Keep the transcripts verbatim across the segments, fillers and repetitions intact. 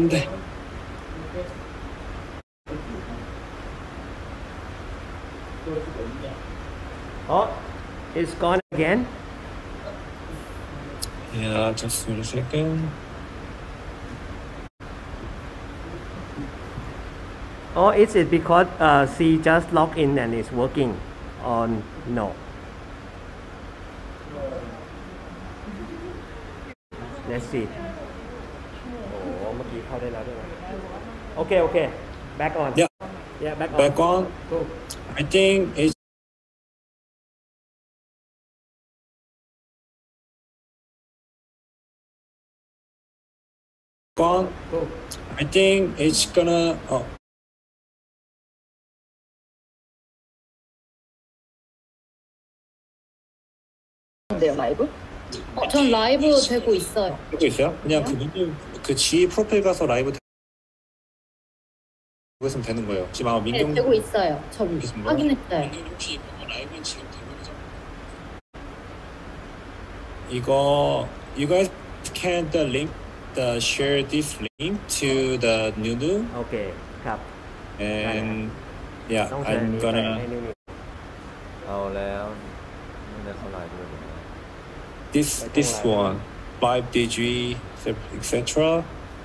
네. Oh, it's gone again. Yeah, just wait a second. Or is it because uh, she just logged in and is working on no? Let's see. โอ้เมื่อกี้เข้าได้แล้วด้วยนะโอเคโอเค back on Yeah. yeah back on Back on. Cool. I think it's gone. Cool. I think it's gonna. Oh. 돼요 라이브? 어, 전 라이브 되고 있어요. 되고 있어요? 그냥 그분들 그 지 프로필 가서 라이브 되고 있으면 되는 거예요. 지금 아마 민경 네, 되고 있어요. 저 확인했어요. 민경 혹시 이거 라이브는 지금 되고 있죠? 이거 you guys can the link the share this link to the Nunu โอเคครับ and yeah ต้องแชร์ I'm นี้ไป gonna ให้นิวเอาแล้วไม่ได้เข้าไลน์ด้วย this this one five D G et cetera.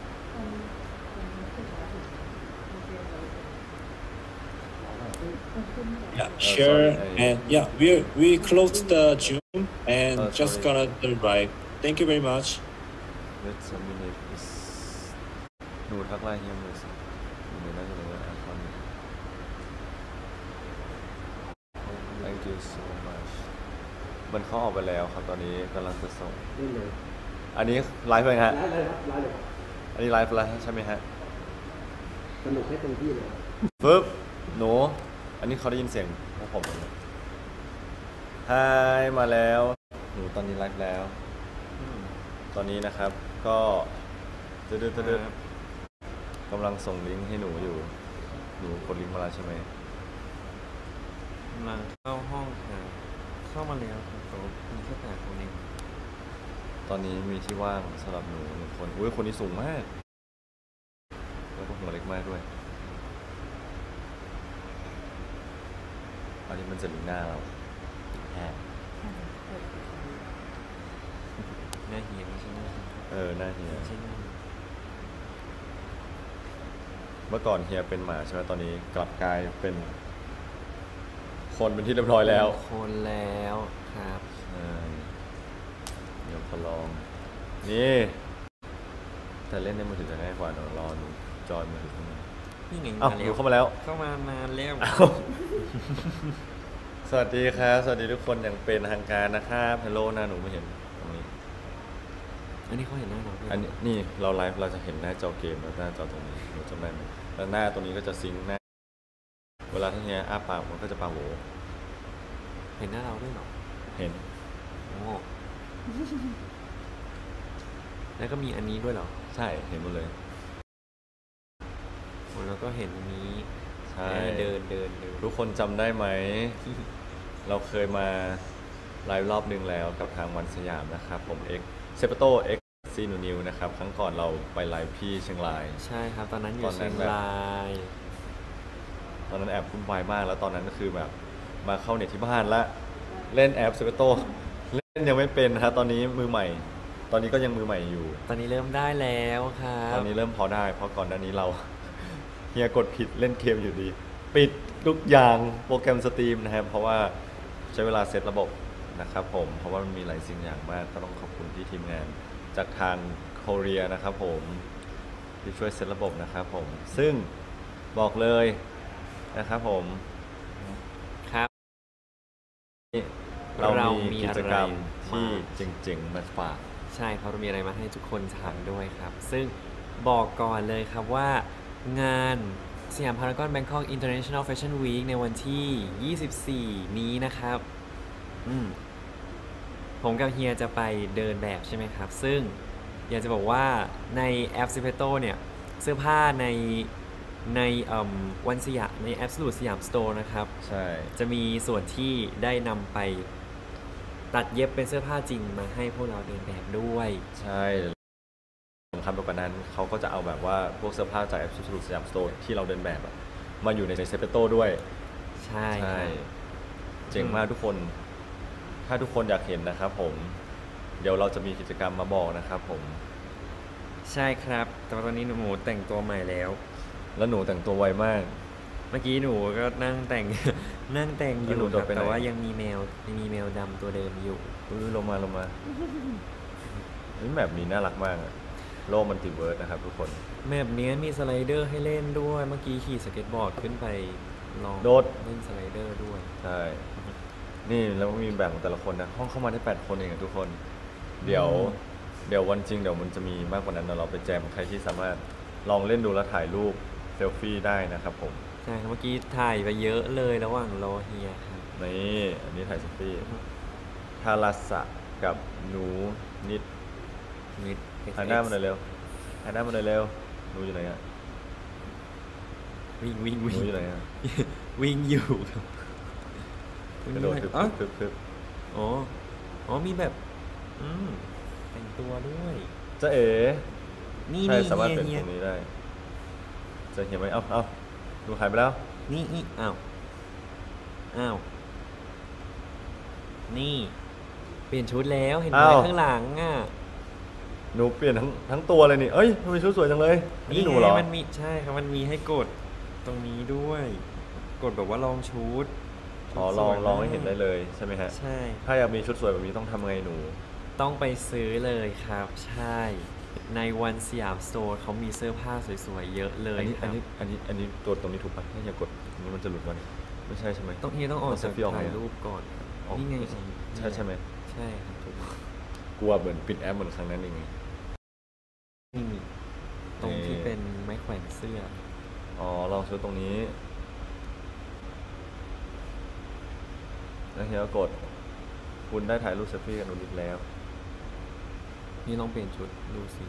Yeah, share and yeah, we we closed the Zoom and Oh, just sorry. gonna do live. Thank you very much. Wait a minute is หนูทักไลน์เฮียมเลยสิอยู่ในนั้นอยู่เลยไอคอน Thank you so much มันเข้าออกไปแล้วครับตอนนี้กำลังจะส่งนี่เลยอันนี้ไลฟ์เลยฮะไลฟ์เลยครับไลฟ์เลยครับอันนี้ไลฟ์แล้วใช่ไหมฮะสนุกให้เต็มที่เลยปึ๊บหนูอันนี้เขาได้ยินเสียงพวกผมเลยฮายมาแล้วหนูตอนนี้ไลฟ์แล้วตอนนี้นะครับก็ตึ๊ดตึ๊ดตึ๊ดกำลังส่งลิงก์ให้หนูอยู่หนูกดลิงก์มาแล้วใช่ไหมกำลังเข้าห้องครับเข้ามาแล้วครับโต๊ะมีแค่แปดคนเองตอนนี้มีที่ว่างสำหรับหนูหนึ่งคนอุ้ยคนนี้สูงมากแล้วก็หัวเล็กมากด้วยอันนี้มันจะลิงก์หน้าเราแอบหน้าเฮียไม่ใช่หน้าเออหน้าเฮียไม่ใช่หน้าเมื่อก่อนเฮียเป็นหมาใช่ไหมตอนนี้กลับกลายเป็นคนเป็นที่เรียบร้อยแล้วคนแล้วครับใช่เดี๋ยวขอลองนี่แต่เล่นในมือถือจะง่ายกว่าเดี๋ยวรอหนูจอยมือถือเข้ามานี่ไงอ้าวมาหแล้นูวเข้ามาแล้วเข้ามานานแล้วสวัสดีครับสวัสดีทุกคนอย่างเป็นทางการนะครับฮัลโหลนะหนูไม่เห็นตรงนี้อันนี้เขาเห็นหน้าเราด้วยอันนี้นี่เราไลฟ์เราจะเห็นหน้าจอเกมแล้วหน้าจอตรงนี้หนูจำได้ไหมแล้วหน้าตรงนี้ก็จะซิงค์หน้าเวลาที่เนี้ยอ้าปากมันก็จะปาโหวเห็นหน้าเราด้วยเหรอเห็นโอ้ แล้วก็มีอันนี้ด้วยเหรอใช่เห็นหมดเลยโอ้แล้วก็เห็นอันนี้ใช่เดินเดินเดินทุกคนจำได้ไหม เราเคยมาไลฟ์รอบหนึ่งแล้วกับทางวันสยามนะครับผมเอ็กเซปโตเอ็กซีนูนิวนะครับครั้งก่อนเราไปไลฟ์ที่เชียงรายใช่ครับตอนนั้นอตยู่อนนั้นเชียงแบบรายตอนนั้นแอบวุ่นวายมากแล้วตอนนั้นก็คือแบบมาเข้าเน็ตที่บ้านละเล่นแอปเซปโตเล่นยังไม่เป็นนะครับตอนนี้มือใหม่ ตอนนี้ก็ยังมือใหม่อยู่ตอนนี้เริ่มได้แล้วครับตอนนี้เริ่มพอได้เพราะก่อนหน้านี้เรา เฮียกดผิดเล่นเกมอยู่ดี ปิดทุกอย่างโปรแกรมสตรีมนะครับเพราะว่าใช้เวลาเซตระบบนะครับผมเพราะว่ามันมีหลายสิ่งอย่างมากก็ต้องขอบคุณที่ทีมงานจากทางโคเรียนะครับผมที่ช่วยเซตระบบนะครับผมซึ่งบอกเลยนะครับผมครับเราเรามีมีกิจกรรมอะไรที่มาเจ๋งๆมาฝากใช่ครับเรามีอะไรมาให้ทุกคนทำด้วยครับ ซึ่งบอกก่อนเลยครับว่างานสยามพารากอนแบงคอกอินเตอร์เนชั่นแนลแฟชั่นวีคในวันที่ ยี่สิบสี่ นี้นะครับอืมผมกับเฮียจะไปเดินแบบใช่ไหมครับ ซึ่งอยากจะบอกว่าในแอป ซิ พี โต เนี่ย เสื้อผ้าในในวันสยามใน Absolute สยาม Store นะครับใช่จะมีส่วนที่ได้นำไปตัดเย็บเป็นเสื้อผ้าจริงมาให้พวกเราเดินแบบด้วยใช่สำคัญไปกว่านั้นเขาก็จะเอาแบบว่าพวกเสื้อผ้าจาก Absolute สยามสโตร์ที่เราเดินแบบอะมาอยู่ในเซเปโต้ด้วยใช่ใช่เจ๋งมากทุกคนถ้าทุกคนอยากเห็นนะครับผมเดี๋ยวเราจะมีกิจกรรมมาบอกนะครับผมใช่ครับแต่ว่าตอนนี้หนูแต่งตัวใหม่แล้วแล้วหนูแต่งตัวไวมากเมื่อกี้หนูก็นั่งแต่งนั่งแต่งอยู่ครับแต่ว่ายังมีแมวยังมีแมวดำตัวเดิมอยู่ลงมาลงมานี่แบบนี้น่ารักมากโลกมันติเวิร์ดนะครับทุกคนแมปนี้มีสไลเดอร์ให้เล่นด้วยเมื่อกี้ขี่สเก็ตบอร์ดขึ้นไปลองโดดเล่นสไลเดอร์ด้วยใช่นี่แล้วมีแบ่งของแต่ละคนนะห้องเข้ามาได้แปดคนเองทุกคนเดี๋ยวเดี๋ยววันจริงเดี๋ยวมันจะมีมากกว่านั้นเราไปแจมใครที่สามารถลองเล่นดูแล้วถ่ายรูปเซลฟี่ได้นะครับผมใช่ครับเมื่อกี้ถ่ายไปเยอะเลยระหว่างรอเฮียครับนี่อันนี้ถ่ายเซลฟี่ทาราสะกับหนูนิดนิดถ่ายหน้ามันเลยเร็วถ่ายหน้ามันเลยเร็วหนูอยู่ไหนอะวิ่งวิ่งวิ่งหนูอยู่ไหนอะวิ่งอยู่ครับกระโดดคึบคึบคึบอ๋ออ๋อมีแบบอืมแต่งตัวด้วยจะเอ๋นี่นี่สามารถเป็นตรงนี้ได้จะเห็นไหมเอ้าเอ้าดูหายไปแล้วนี่นี่อ้าวอ้าวนี่เปลี่ยนชุดแล้วเห็นไหมข้างหลังอ่ะหนูเปลี่ยนทั้งทั้งตัวเลยนี่เอ้ยทำไมชุดสวยจังเลยนี่หนูเหรอมันมีใช่ครับมันมีให้กดตรงนี้ด้วยกดแบบว่าลองชุดอ๋อลองลองให้เห็นได้เลยใช่ไหมฮะใช่ถ้าอยากมีชุดสวยแบบนี้ต้องทำไงหนูต้องไปซื้อเลยครับใช่ในวันสยามสโตร์เขามีเสื้อผ้าสวยๆเยอะเลยอันนี้อันนี้อันนี้ตัวตรงนี้ถูกปะถ้าอย่ากดนี้มันจะหลุดวันไม่ใช่ใช่ไหมต้องเฮียต้องออกจากถ่ายรูปก่อนนี่ไงใช่ใช่ไหมใช่ครับถูกกลัวเหมือนปิดแอปเหมือนครั้งนั้นเองนี่ตรงที่เป็นไม้แขวนเสื้ออ๋อลองซื้อตรงนี้แล้วเฮียกดคุณได้ถ่ายรูปเซลฟี่กับหนูนิดแล้วนี่ลองเปลี่ยนชุดดูสิ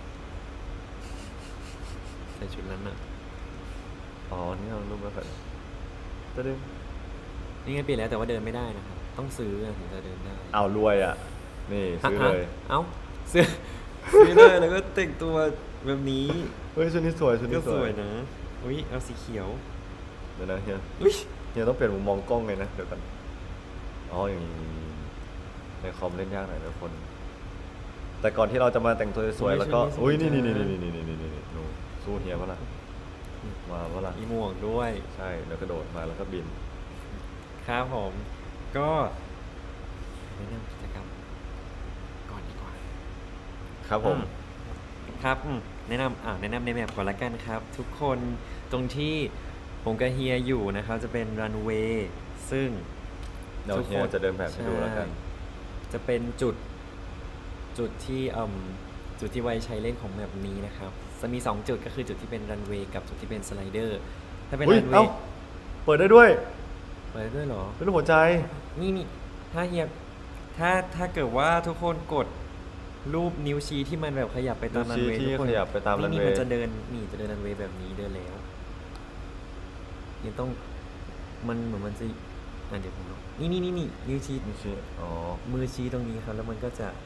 ใส่ชุดนั้นน่ะอ๋อนี่เรารูปแล้วค่ะจะดึงนี่ไงเปลี่ยนแล้วแต่ว่าเดินไม่ได้นะครับต้องซื้อถึงจะเดินได้เอารวยอ่ะนี่ซื้อเลยเอ้าซื้อซื้อเลยแล้วก็แต่งตัวแบบนี้เฮ้ยชุดนี้สวยชุดนี้สวยนะอุ้ยเอาสีเขียวเดี๋ยวนะเฮียอุ้ยเฮียต้องเปลี่ยนมุมมองกล้องเลยนะเดี๋ยวกันอ๋ออย่างนี้ในคอมเล่นยากหน่อยทุกคนแต่ก่อนที่เราจะมาแต่งตัวสวยแล้วก็อุ้ยนี่นี่นี่นี่นี่นี่นี่หนูสู้เฮียเปล่ามาเปล่ามีหมวกด้วยใช่แล้วกระโดดมาแล้วก็บินครับผมก็ไปเริ่มกิจกรรมก่อนดีกว่าครับผมครับแนะนำอ่าแนะนำในแมปก่อนละกันครับทุกคนตรงที่ผมกับเฮียอยู่นะครับจะเป็นรันเวย์ซึ่งทุกคนจะเดินแบบให้ดูแล้วกันจะเป็นจุดจุดที่อ่าจุดที่ไว้ใช้เล่นของแมปนี้นะครับจะมีสองจุดก็คือจุดที่เป็นรันเวย์กับจุดที่เป็นสไลเดอร์ถ้าเป็นรันเวย์เปิดได้ด้วยเปิดได้ด้วยเหรอเป็นหัวใจนี่นี่ถ้าเฮียถ้าถ้าเกิดว่าทุกคนกดรูปนิ้วชี้ที่มันแบบขยับไปตามรันเวย์ทุกคนขยับไปตามรันเวย์นี่มันจะเดินนี่จะเดินรันเวย์แบบนี้เดินแล้วยังต้องมันเหมือนมันจะอ่ะเดี๋ยวผมลองนี่นี่นี่นี่นิ้วชี้นิ้วชี้อ๋อมือชี้ตรงนี้ครับแล้วมันก็จะ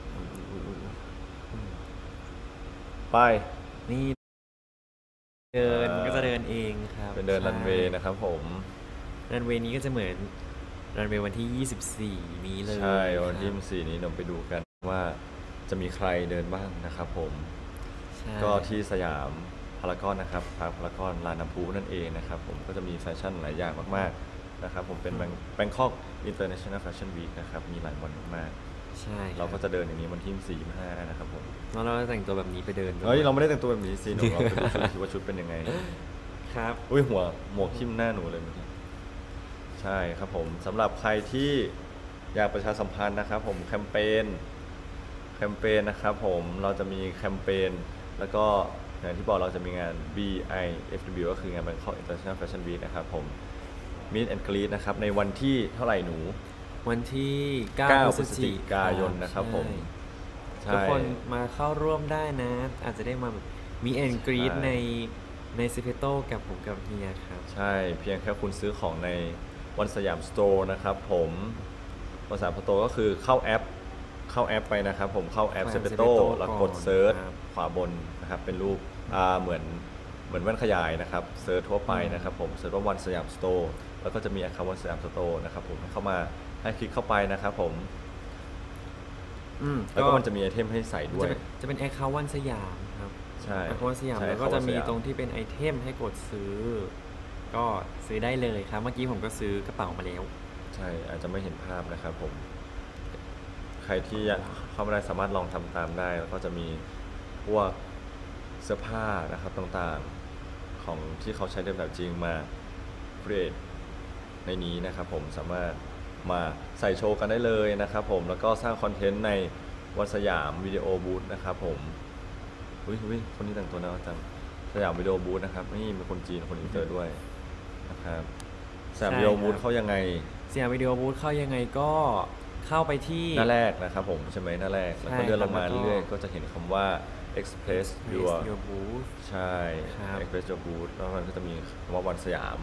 ไปนี่เดินก็จะเดินเองครับเป็นเดินรันเวย์นะครับผมรันเวย์นี้ก็จะเหมือนรันเวย์วันที่ยี่สิบสี่นี้เลยใช่วันที่ยี่สิบสี่นี้เราไปดูกันว่าจะมีใครเดินบ้างนะครับผมก็ที่สยามพารากอนนะครับพารากอนลานน้ำพุนั่นเองนะครับผมก็จะมีแฟชั่นหลายอย่างมากๆนะครับผมเป็นแบงคอกอินเตอร์เนชั่นแนลแฟชั่นวีคนะครับมีหลายวันมากใช่เราก็จะเดินอย่างนี้วันที่สี่ห้านะครับผมแล้วเราแต่งตัวแบบนี้ไปเดินเฮ้ยเราไม่ได้แต่งตัวแบบนี้สิหนูเราไปดูชุดว่าชุดเป็นยังไงครับอุ้ยหัวหมวกทิ่มหน้าหนูเลยเมื่อกี้ใช่ครับผมสำหรับใครที่อยากประชาสัมพันธ์นะครับผมแคมเปญแคมเปญนะครับผมเราจะมีแคมเปญแล้วก็อย่างที่บอกเราจะมีงาน บี ไอ เอฟ ดับเบิลยู ก็คืองาน Bangkok International Fashion Week นะครับผม Meet and Greet นะครับในวันที่เท่าไหร่หนูวันที่เก้าพฤศจิกายนนะครับผมทุกคนมาเข้าร่วมได้นะอาจจะได้มามีแอนกรีดในในซิเพโต้กับผมกับเฮียครับใช่เพียงแค่คุณซื้อของในวันสยามสโตร์นะครับผมวันสยามสโตร์ก็คือเข้าแอปเข้าเข้าแอปไปนะครับผมเข้าแอปเข้าแอป Sepeto Sepeto แล้วกดก่อนเซิร์ชครับขวาบนนะครับเป็นรูปอ่าเหมือนเหมือนแว่นขยายนะครับเซิร์ชทั่วไปนะครับผมเซิร์ชว่าวันสยามสโตร์แล้วก็จะมีคำว่าสยามสโตร์นะครับผมให้เข้ามาให้คลิกเข้าไปนะครับผมอืมแล้วก็มันจะมีไอเทมให้ใส่ด้วยจะเป็นจะเป็นแอคเคาท์วันสยามครับใช่แอคเคาท์วันสยามใช่แล้วก็จะมี account วันสยามตรงที่เป็นไอเทมให้กดซื้อ ก็ซื้อได้เลยครับ เมื่อกี้ผมก็ซื้อกระเป๋ามาแล้วใช่อาจจะไม่เห็นภาพนะครับผมใครที่อยากเข้ามาได้สามารถลองทำตามได้ แล้วก็จะมีพวกเสื้อผ้านะครับต่างๆของที่เขาใช้เดินแบบจริงมา create ในนี้นะครับผมสามารถมาใส่โชว์กันได้เลยนะครับผมแล้วก็สร้างคอนเทนต์ในวันสยามวิดีโอบูธนะครับผมอุ้ยอุ้ยคนนี้แต่งตัวน่ารักจังสยามวิดีโอบูธนะครับนี่มีคนจีนคนอินเตอร์ด้วยนะครับสยามวิดีโอบูธเข้ายังไงสยามวิดีโอบูธเข้ายังไงก็เข้าไปที่หน้าแรกนะครับผมใช่ไหมหน้าแรกแล้วก็ใช่เลื่อนลงมาครับแล้วก็เรื่อยๆก็จะเห็นคำว่า express your Place your booth ใช่ครับ express your booth แล้วมันก็จะมีคำว่าวันสยาม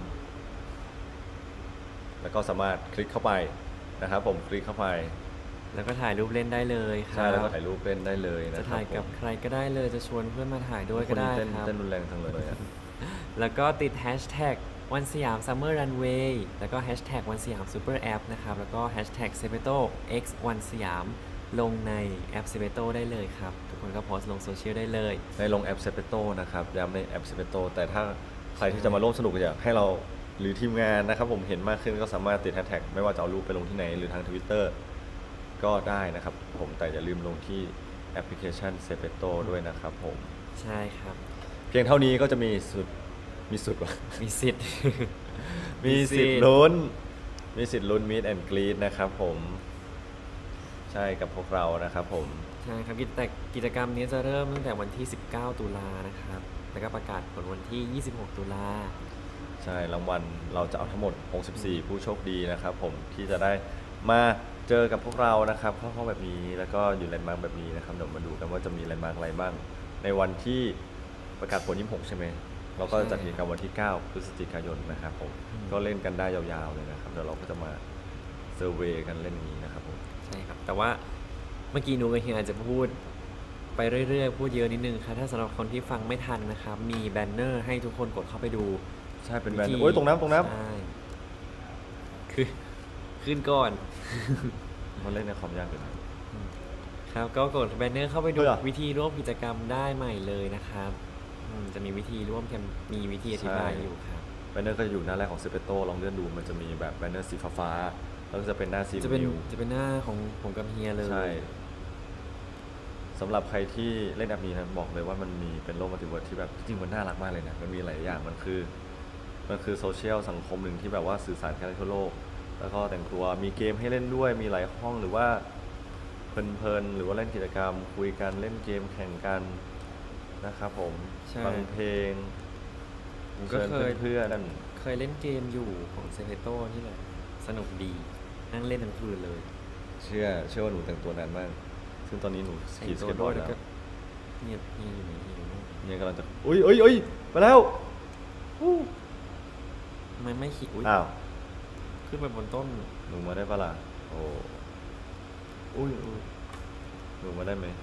แล้วก็สามารถคลิกเข้าไปนะครับผมคลิกเข้าไปแล้วก็ถ่ายรูปเล่นได้เลยครับใช่แล้วก็ถ่ายรูปเล่นได้เลยนะจะครับถ่ายกับผมใครก็ได้เลยจะชวนเพื่อนมาถ่ายด้วยก็ได้นนี้เต้นครับเต้นรุนแรงทั้งเลยอะแล้วก็ติดแฮชแท็กวันสยามซัมเมอร์รันเวย์แล้วก็แฮชแท็กวันสยามซูเปอร์แอปนะครับแล้วก็แฮชแท็กเซเปโต x วันสยามลงในแอปเซเปโตได้เลยครับ ทุกคนก็โพสต์ลงโซเชียลได้เลยในลงแอป Sepeto นะครับย้ำในแอป Sepeto แต่ถ้าใครที่จะมาร่วมสนุกอยากให้เราหรือทีมงานนะครับผมเห็นมากขึ้นก็สามารถติดแฮชแท็กไม่ว่าจะเอารูปไปลงที่ไหนหรือทาง Twitter ก็ได้นะครับผมแต่อย่าลืมลงที่แอปพลิเคชัน Sepeto ด้วยนะครับผมใช่ครับเพียงเท่านี้ก็จะมีสุดมีสุดวะมีสิทธิ์มีสิทธิ์ลุ้นมีสิทธิ์ลุ้น Meet and Greet นะครับผมใช่กับพวกเรานะครับผมใช่ครับกิจแต่กิจกรรมนี้จะเริ่มตั้งแต่วันที่ สิบเก้า ตุลานะครับแล้วก็ประกาศผลวันที่ ยี่สิบหก ตุลาใช่รางวัลเราจะเอาทั้งหมดหกสิบสี่ผู้โชคดีนะครับผมที่จะได้มาเจอกับพวกเรานะครับเข้าห้องแบบนี้แล้วก็อยู่แลนด์มาร์คแบบนี้นะครับเดี๋ยวมาดูกันว่าจะมีแลนด์มาร์คอะไรบ้างในวันที่ประกาศผลยี่สิบหกใช่ไหมเราก็จะจัดกิจกรรมวันที่เก้าพฤศจิกายนนะครับผมก็เล่นกันได้ยาวๆเลยนะครับเดี๋ยวเราก็จะมาเซอร์เวย์กันเล่นนี้นะครับผมใช่ครับแต่ว่าเมื่อกี้หนูกับเฮียอาจจะพูดไปเรื่อยๆพูดเยอะนิดนึงครับถ้าสำหรับคนที่ฟังไม่ทันนะครับมีแบนเนอร์ให้ทุกคนกดเข้าไปดูใช่เป็นแบรนวิธีด์โอ้ยตรงน้ำตรงน้ใช่คือขึ้นก่อนำมันเล่นในคอมยากเลยนะครับก็กดแบนเนอร์เข้าไปดูเพื่อวิธีร่วมกิจกรรมได้ใหม่เลยนะครับอืมจะมีวิธีร่วมแคมมีวิธีอธิบายอยู่ครับแบนเนอร์ก็จะอยู่หน้าแรกของ Sepeto ลองเลื่อนดูมันจะมีแบบแบนเนอร์สีฟ้าๆแล้วก็จะเป็นหน้าสีจะเป็นนิ้วจะเป็นหน้าของผมกับเฮียเลยใช่สำหรับใครที่เล่นแอปนี้นะบอกเลยว่ามันมีเป็นโลกมัลติเวิร์สที่แบบจริงๆมันน่ารักมากเลยนะมันมีหลายอย่างมันคือมันคือโซเชียลสังคมหนึ่งที่แบบว่าสื่อสารกันทั่วโลก แล้วก็แต่งตัวมีเกมให้เล่นด้วยมีหลายห้องหรือว่าเพลินๆหรือว่าเล่นกิจกรรม คุยกันเล่นเกมแข่งกันนะครับผมใช่ฟังเพลงผมก็เชิญเคยเพื่อนๆนั่นเคยเล่นเกมอยู่ของเซเ e โตนี่แหละสนุกดีนั่งเล่นทั้งคืนเลยเชื่อเชื่อว่าหนูแต่งตัวนานมาก ซึ่งตอนนี้หนูขี่สเก็ตบอร์ดแล้วเงียบเงียบอยู่ไหนอยู่นู่นเนี่ยกำลังจะอุ้ยอุ้ยอุ้ยมาแล้วอู้ทำไมไม่ขี่อุ้ยอ้าวขึ้นไปบนต้นหนูมาได้ปะล่ะโอ้อุ้ยอุ้ยหนูมาได้ไหม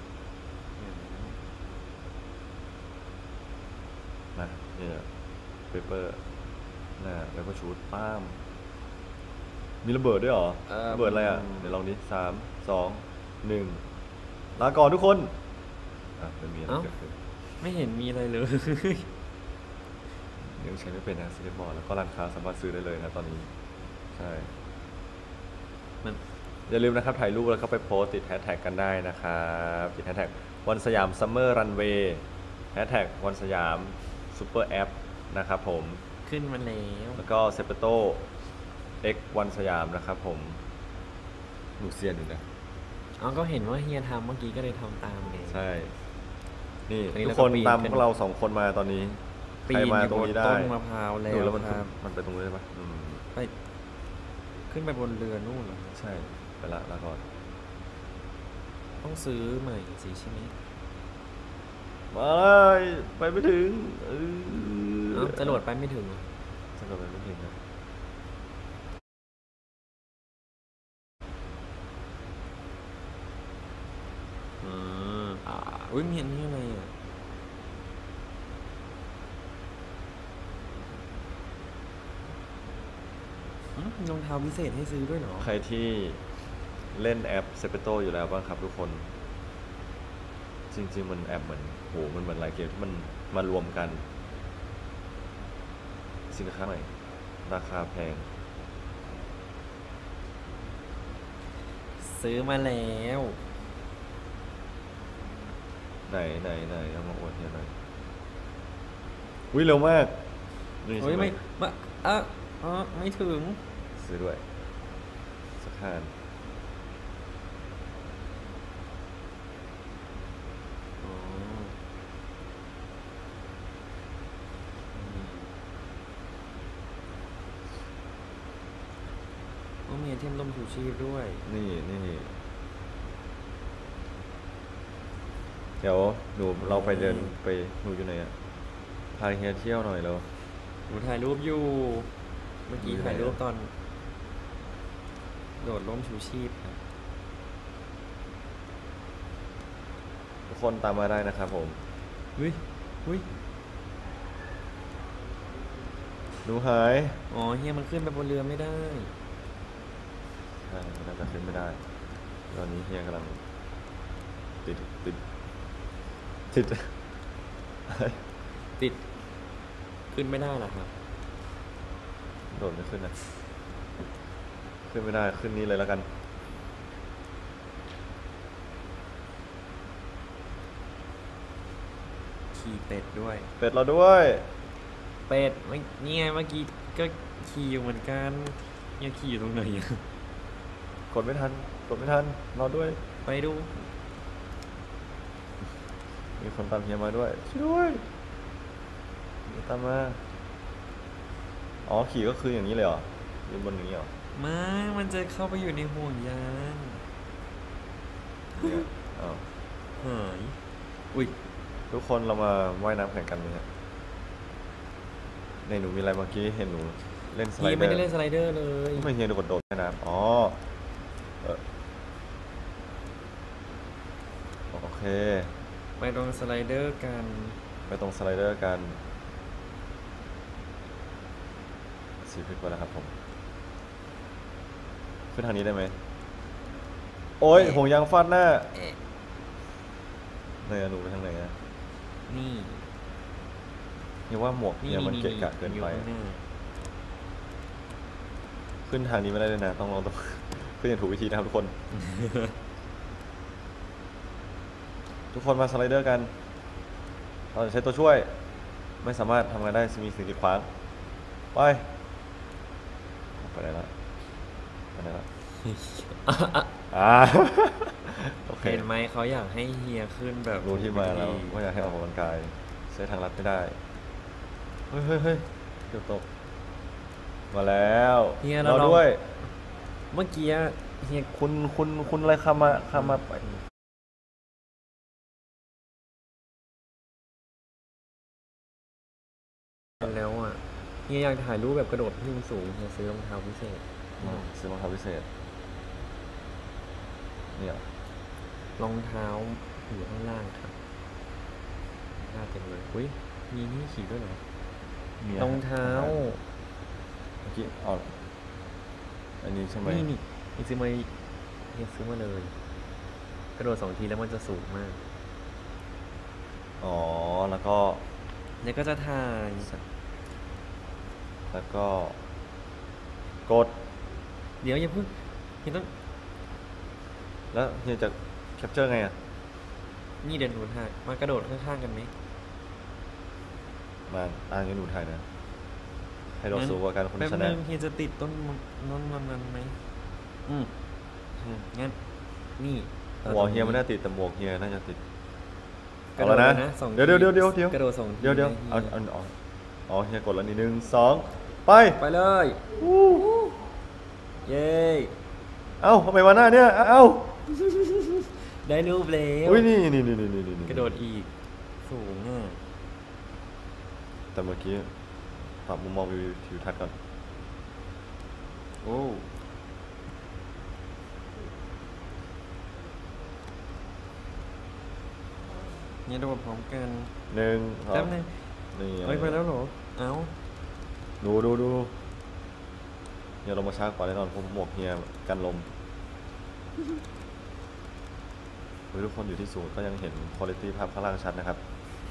นะเนี่ยเปเปอร์น่ะแล้วก็ชูดป้ามมีระเบิดด้วยเหรอเอ่อระเบิดอะไรอ่ะเดี๋ยวลองดิสามสองหนึ่งลาก่อนทุกคนอ่ะไม่มีอะไรเกิดขึ้นไม่เห็นมีอะไรเลยยังใช้ไม่เป็นนะสเก็ตบอร์ดแล้วก็ร้านค้าสามารถซื้อได้เลยนะตอนนี้ใช่มันอย่าลืมนะครับถ่ายรูปแล้วก็ไปโพสต์ติดแฮชแท็กกันได้นะครับติดแฮชแท็กวันสยามซัมเมอร์รันเวย์แฮชแท็กวันสยามซูเปอร์แอปนะครับผมขึ้นมาแล้วแล้วก็เซเปโต X วันสยามนะครับผมหนูเซียนอยู่นะอ๋อก็เห็นว่าเฮียทำเมื่อกี้ก็เลยทำตามเองใช่ นี่อันนี้ทุกเราคก็นปีนตามขึ้นพวกเราสองคนมาตอนนี้ปีใครนมาอยู่ตรบงนนี้ได้ต้นมะพร้าวแล้ดูวแล้วมันครับมันไปตรงนี้ได้ปะอืมไปขึ้นไปบนเรือนู่นเหรอใช่ไปละลาก่อนต้องซื้อใหม่สิใช่ไหมมาเลยไปไม่ถึงเอเอ้าอจรวดไปไม่ถึงเหรอจรวดไปไม่ถึงนะอืมอ่าอุ้ยมีอันนี้อะไรอ่ะอืมรองเท้าพิเศษให้ซื้อด้วยเหรอใครที่เล่นแอป เซเปโต อยู่แล้วบ้างครับทุกคน จริงๆมันแอปเหมือนโหมันเหมือนหลายเกมที่มันมารวมกัน สินค้าใหม่ราคาแพงซื้อมาแล้วไหนไหนไหนเอามาอวดเนี่ยหน่อยวิเร็วมากนี่เฮ้ยใช่ไหมไม่มาอ่ะอ๋อไม่ถึงซื้อด้วยสักคานอ๋ออ๋อมีไอเทมต้มชูชีพด้วยนี่นี่เดี๋ยวหนูเราไปเดินไปหนูอยู่ไหนอะพาเฮียเที่ยวหน่อยแล้วหนูถ่ายรูปอยู่ เมื่อกี้อยู่ไหนถ่ายรูปอะตอน โดดร่มชูชีพครับทุกคนตามมาได้นะครับผมเฮ้ยเฮ้ยหนูหายอ๋อเฮียมันขึ้นไปบนเรือไม่ได้ใช่มันน่าจะขึ้นไม่ได้ ตอนนี้เฮียกำลังติดติดติดติด ขึ้นไม่ได้เหรอครับโดดไม่ขึ้นนะขึ้นไม่ได้ขึ้นนี้เลยแล้วกันขี่เป็ดด้วยเป็ดเราด้วยเป็ดไม่นี่ไงเมื่อกี้ก็ขี่อยู่เหมือนกันยังขี่อยู่ตรงไหนอะกดไม่ทันกดไม่ทันรอด้วยไปดูมีคนตามเฮียมาด้วยช่วยด้วยมีตามมาอ๋อขี่ก็คืออย่างนี้เลยเหรออยู่บนอย่างนี้เหรอไม่ มันจะเข้าไปอยู่ในห่วงยางเนี่ยอ้าวหายอุ้ยทุกคนเรามาว่ายน้ำแข่งกันไหมฮะในหนูมีอะไรเมื่อกี้เห็นหนูเล่นสไลพี่เดอร์ไม่ได้เล่นสไลเดอร์เลยทำไมเฮียดูกดโดดว่ายน้ำอ๋อเออโอเคไปตรงสไลเดอร์กันไปตรงสไลเดอร์กันสีพลิกไปแล้วครับผมขึ้นทางนี้ได้ไหมโอ้ยห่วงยางฟาดหน้าเอ๊ะไหนอะหนูไปทางไหนอะนี่เฮียว่าหมวกนี่เฮียมันนี่เกะกะเกินไปอยู่ข้างหน้าขึ้นทางนี้ไม่ได้เลยนะต้องลองต้อง ขึ้นอย่างถูกวิธีนะครับทุกคน ทุกคนมาสไลเดอร์กันเราจะใช้ตัวช่วยไม่สามารถทำงานได้มีสิ่งกีดขวางไปไปไหนละไปไหนละอ่า โอเคเห็นไหมเขาอยากให้เฮียขึ้นแบบรู้ที่มาแล้วดีว่าอยากให้ออกกำลังกายใช้ทางลัดไม่ได้เฮ้ยเฮ้ยเฮ้ยเกือบตกมาแล้วเฮียรเราอลองด้วยเมื่อกี้เฮียคุณคุณคุณอะไรคำมาคำมาไปแล้วอ่ะเฮียอยากถ่ายรูปแบบกระโดดขึ้นสูงเฮียซื้อรองเท้าพิเศษอืมซื้อรองเท้าพิเศษเนี่ยรองเท้าอยู่ข้างล่างครับหน้าเต็มเลยอุ้ยมีนี่ขี่ด้วยเหรอมีรองเท้าเมื่อกี้อ๋ออันนี้ใช่ไหมนี่นี่นี่ซื้อมาเฮียซื้อมาเลย กระโดดสองทีแล้วมันจะสูงมากอ๋อแล้วก็เนี่ยก็จะถ่ายแล้วก็กดเดี๋ยวอย่าเพิ่งเฮียต้องแล้วเฮียจะแคปเจอร์ไงอ่ะนี่เดินหนูถ่ายมากระโดดข้างๆกันไหมมาอ่านกันหนูถ่ายนะให้เราสู้กับการคนแป๊บชนึนะงเฮียจะติดต้นมะต้นมันมันไหมอืมอืมงั้นนี่อาหัวตรงเฮียไม่น่าติดแต่หมวกเฮียน่าจะติดกระเอาโดแล้ดวนะนะสองเดี๋ยวเดี๋ยวเดี๋ยวเดี๋ยวเดี๋ยวกระโดดสองทีเดี๋ยวเดี๋ยวนะเอาฮียเอาเอาอ๋อเฮียกดแล้วนี่หนึ่งสองไปไปเลย เย้เอ้าทำไมมาหน้าเนี่ยเอ้าได้รูปแล้วอุ้ยนี่นี่นี่นี่นี่นี่กระโดดอีก สูงอ่ะแต่เมื่อกี้ปรับมุมมองวิวทิวทัศน์ก่อนโอ้เนี่ยโดดพร้อมกันหนึ่งสอแป๊งบนึงนี่เอ้ยไปแล้วเหรอ เอ้าดูดูดูเฮียลงมาช้ากว่าแน่นอนผมหมวกเฮียกันลมเฮ้ยทุกคนอยู่ที่สูงก็ยังเห็นคุณภาพภาพข้างล่างชัดนะครับ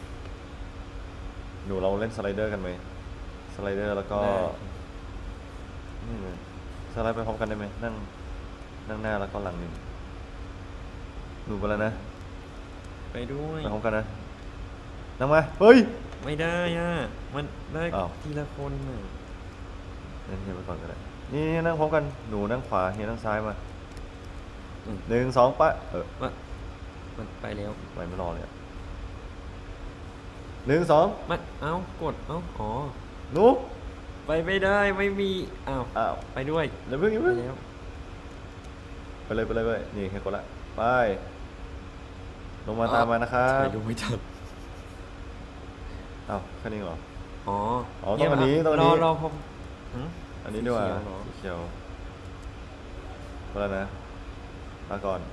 หนูเราเล่นสไลเดอร์กันไหมสไลเดอร์แล้วก็ได้นี่เลยสไลด์ไปพร้อมกันได้ไหมนั่งนั่งหน้าแล้วก็หลังหนึ่งหนูไปแล้วนะไปด้วยไปพร้อมกันนะนั่งมาเฮ้ยไม่ได้อ่ะ มันได้อ้าวทีละคนน่ะนั่งเฮียไปก่อนก็ได้นี่นั่งพร้อมกันหนูนั่งขวาเฮียนั่งซ้ายมาหนึ่งสองปะเออว่ามันไปแล้วไปไม่รอเลยอะหนึ่งสองมัน เอ้ากด เอ้า อ๋อหนูไปไม่ได้ ไม่มี อ้าวอ้าวไปด้วยเดี๋ยวเพิ่งอย่าไปเพิ่งแล้วไปเลยไปเลยไปเลยนี่แค่กดละไปลงมาตามมานะครับไปดูไม่ทันอ้าวแค่นี้เหรออ๋ออ๋อต้องอันนี้เยต้องอันนี้รอรอผมหืมอันนี้ดีกว่าสีเขียวเหรอสีเขียวพอแล้วนะมาก่อน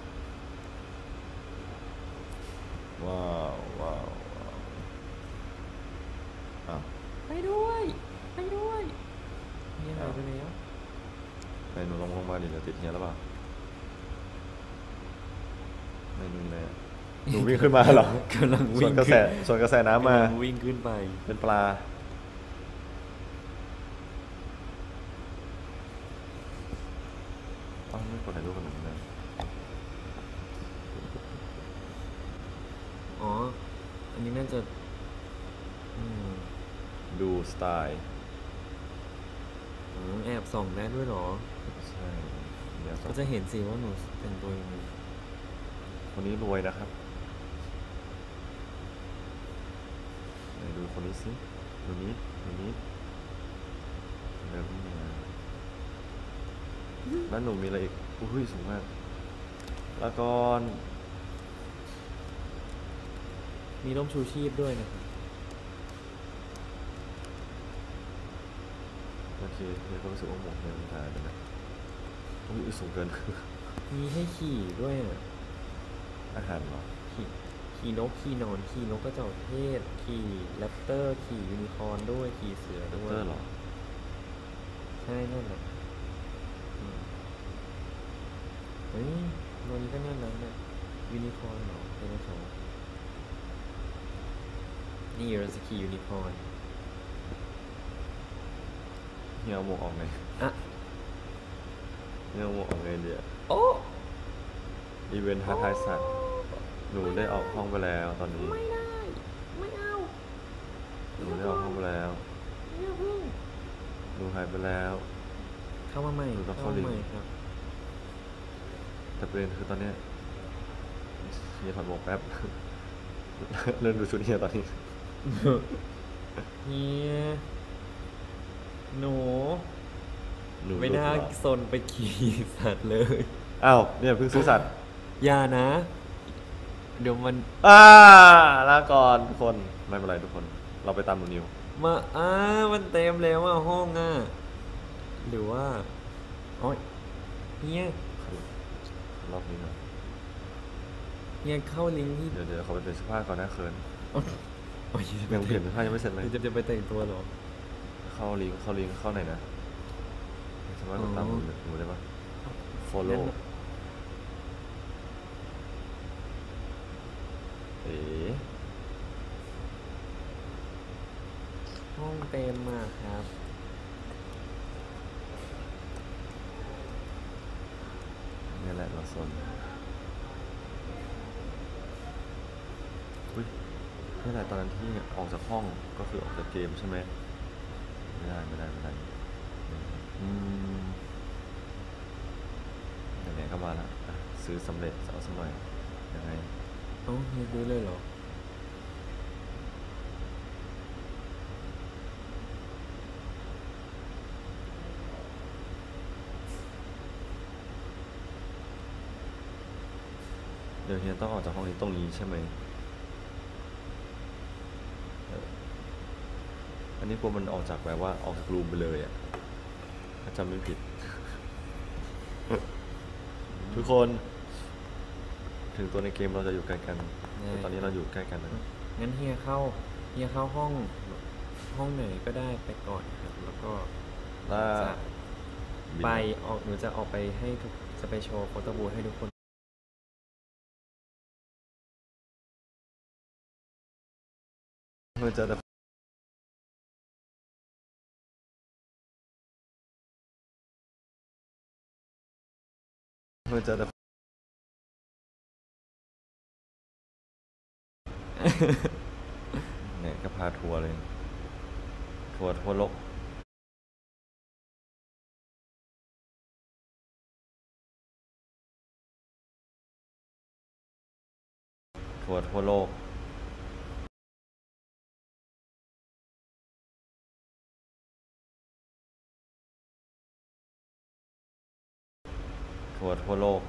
ว้าวว้าวว้าวอ้าวไปด้วย ไปด้วยเนี่ยหายไปแล้วไหนหนูลงลงมาดิเดี๋ยวติดเฮียแล้วเปล่าไม่นุ่นเลยอะหนูวิ่งขึ้นมาเหรอกำลังส่วิ่วนงกระแสขึ้นส่วนกระแสน้ำมากำลังวิ่งขึ้นไปเป็นปลาอ้าวไม่กดถ่ายรูปกันหนึ่งเลยอ๋อ อันนี้น่าจะอืมดูสไตล์อ๋อแอบส่องได้ด้วยเหรอใช่เดี๋ยวก็จะเห็นสิว่าหนูเป็นตัวยังไงคนนี้รวยนะครับไหนดูคนนี้สิดูนี้ดูนี้เริ่มมาแล้วหนูมีอะไรอีกอุ้ยสูงมากแล้วก่อนมีร่มชูชีพด้วยนะครับโอเคเดี๋ยวก็รู้สึกว่าหมวกเนี่ยมันถ่ายไปนะอุ้ยสูงเกินมีให้ขี่ด้วยอ่ะอาหารเหรอขี่ขี่นกขี่นอนขี่นกกระจอกเทศขี่แรปเตอร์ขี่ยูนิคอร์นด้วยขี่เสือด้วยเตอร์เหรอใช่นั่นแหละอืมเฮ้ยนนก็น่ารักนะยูนิคอร์นเหรอเป็นไงเขานี่เราจะขี่ยูนิคอร์นเฮียเอาหมวกออกไงอ่ะเฮียเอาหมวกออกไงเดี๋ยวโอ้อีเวนต์ท้าทายสัตว์หนูได้ออกห้องไปแล้วตอนนี้ไม่ได้ ไม่เอาหนูได้ออกห้องไปแล้วอย่าเพิ่งหนูหายไปแล้วเข้ามาใหม่หนูต้องเข้าเข้ามาลิงก์ใหม่ครับแต่ประเด็นคือตอนเนี้ยเฮียถอดหมวกแป๊บ เริ่มดูชุดเฮียตอนนี้เฮียหนูหนูไม่น่าหลุดเหรอซนไปขี่สัตว์เลยอ้าวเนี่ยเพิ่งซื้อสัตว์อย่านะ เดี๋ยวมันอ่าลาก่อนทุกคนไม่เป็นไรทุกคน เราไปตามหนูนิวมาอ้ามันเต็มแล้วอ่ะห้องอ่ะ หรือว่าโอ้ยเฮียรอบนี้หน่อยเฮียเข้าลิงก์ที่เดี๋ยวเดี๋ยวเขาไปเปลี่ยนเสื้อผ้าก่อนนะเขินโอ้ยยังเปลี่ยนเสื้อผ้ายังไม่เสร็จเลยจะจะไปแต่งตัวเหรอเข้าลิงก์เข้าลิงก์เข้าไหนนะสามารถกดตามหนูหนูได้ปะ follow เอ๋ห้องเต็มมากครับนี่แหละเราสนอุ้ยนี่แหละตอนนั้นที่ออกจากห้องก็คือออกจากเกมใช่ไหมไม่ได้ไม่ได้ไม่ได้อืมไหนๆก็มาแล้วอ่ะซื้อสำเร็จเอาสักหน่อยยังไงเอ้าเฮียซื้อเลยเหรอเดี๋ยวเฮียต้องออกจากห้องนี้ตรงนี้ใช่ไหมเอออันนี้กลัวมันออกจากแบบว่าออกจากรูมไปเลยอ่ะถ้าจำไม่ผิด ทุกคนถึงตัวในเกมเราจะอยู่ไกลกันใช่แต่ตอนนี้เราอยู่ใกล้กันนะงั้นเฮียเข้าเฮียเข้าห้องห้องไหนก็ได้ไปก่อนครับ แล้วก็ล่าจะบินไปออกหนูจะออกไปให้ทุกจะไปโชว์โฟโต้บูธให้ทุกคนมันจะมันจะ เนี่ยก็พาทัวร์เลย ทัวร์ทั่วโลก ทัวร์ทั่วโลก ทัวร์ทั่วโลก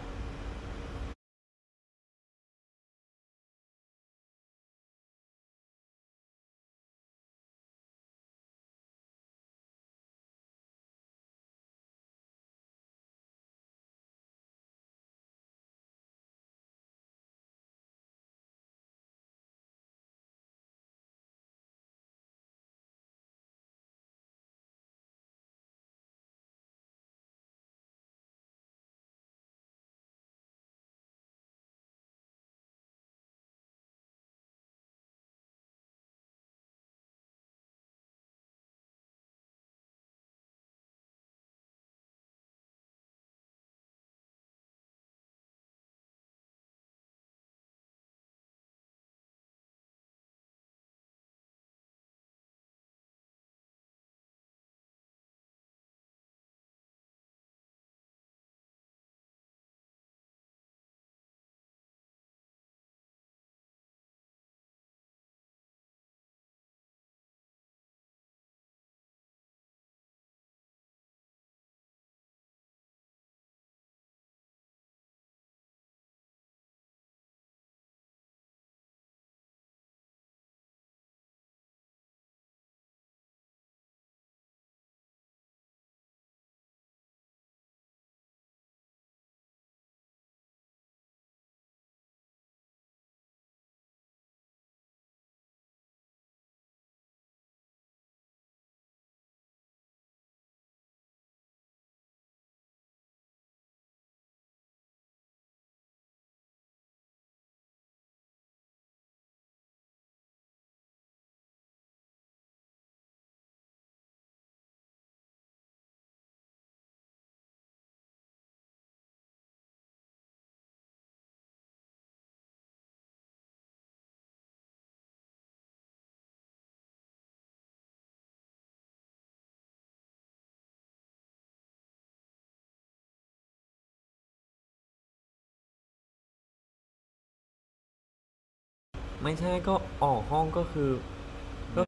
ไม่ใช่ก็ออกห้องก็คือก็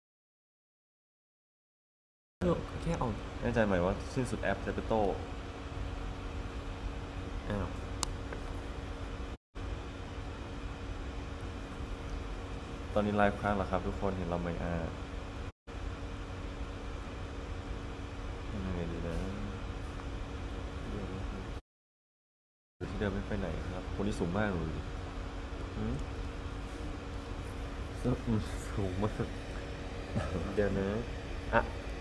คือแค่ออกแน่ใจไหมว่าสิ้นสุดแอปเซเปโตอ้าวตอนนี้ไลฟ์ค้างแล้วครับทุกคนเห็นเราไหมอ่ายังไงดีนะอยู่ที่เดิมไม่ไปไหนครับคนนี้สูงมากเลยหืมสูงมากเดี๋ยวนะอ่ะ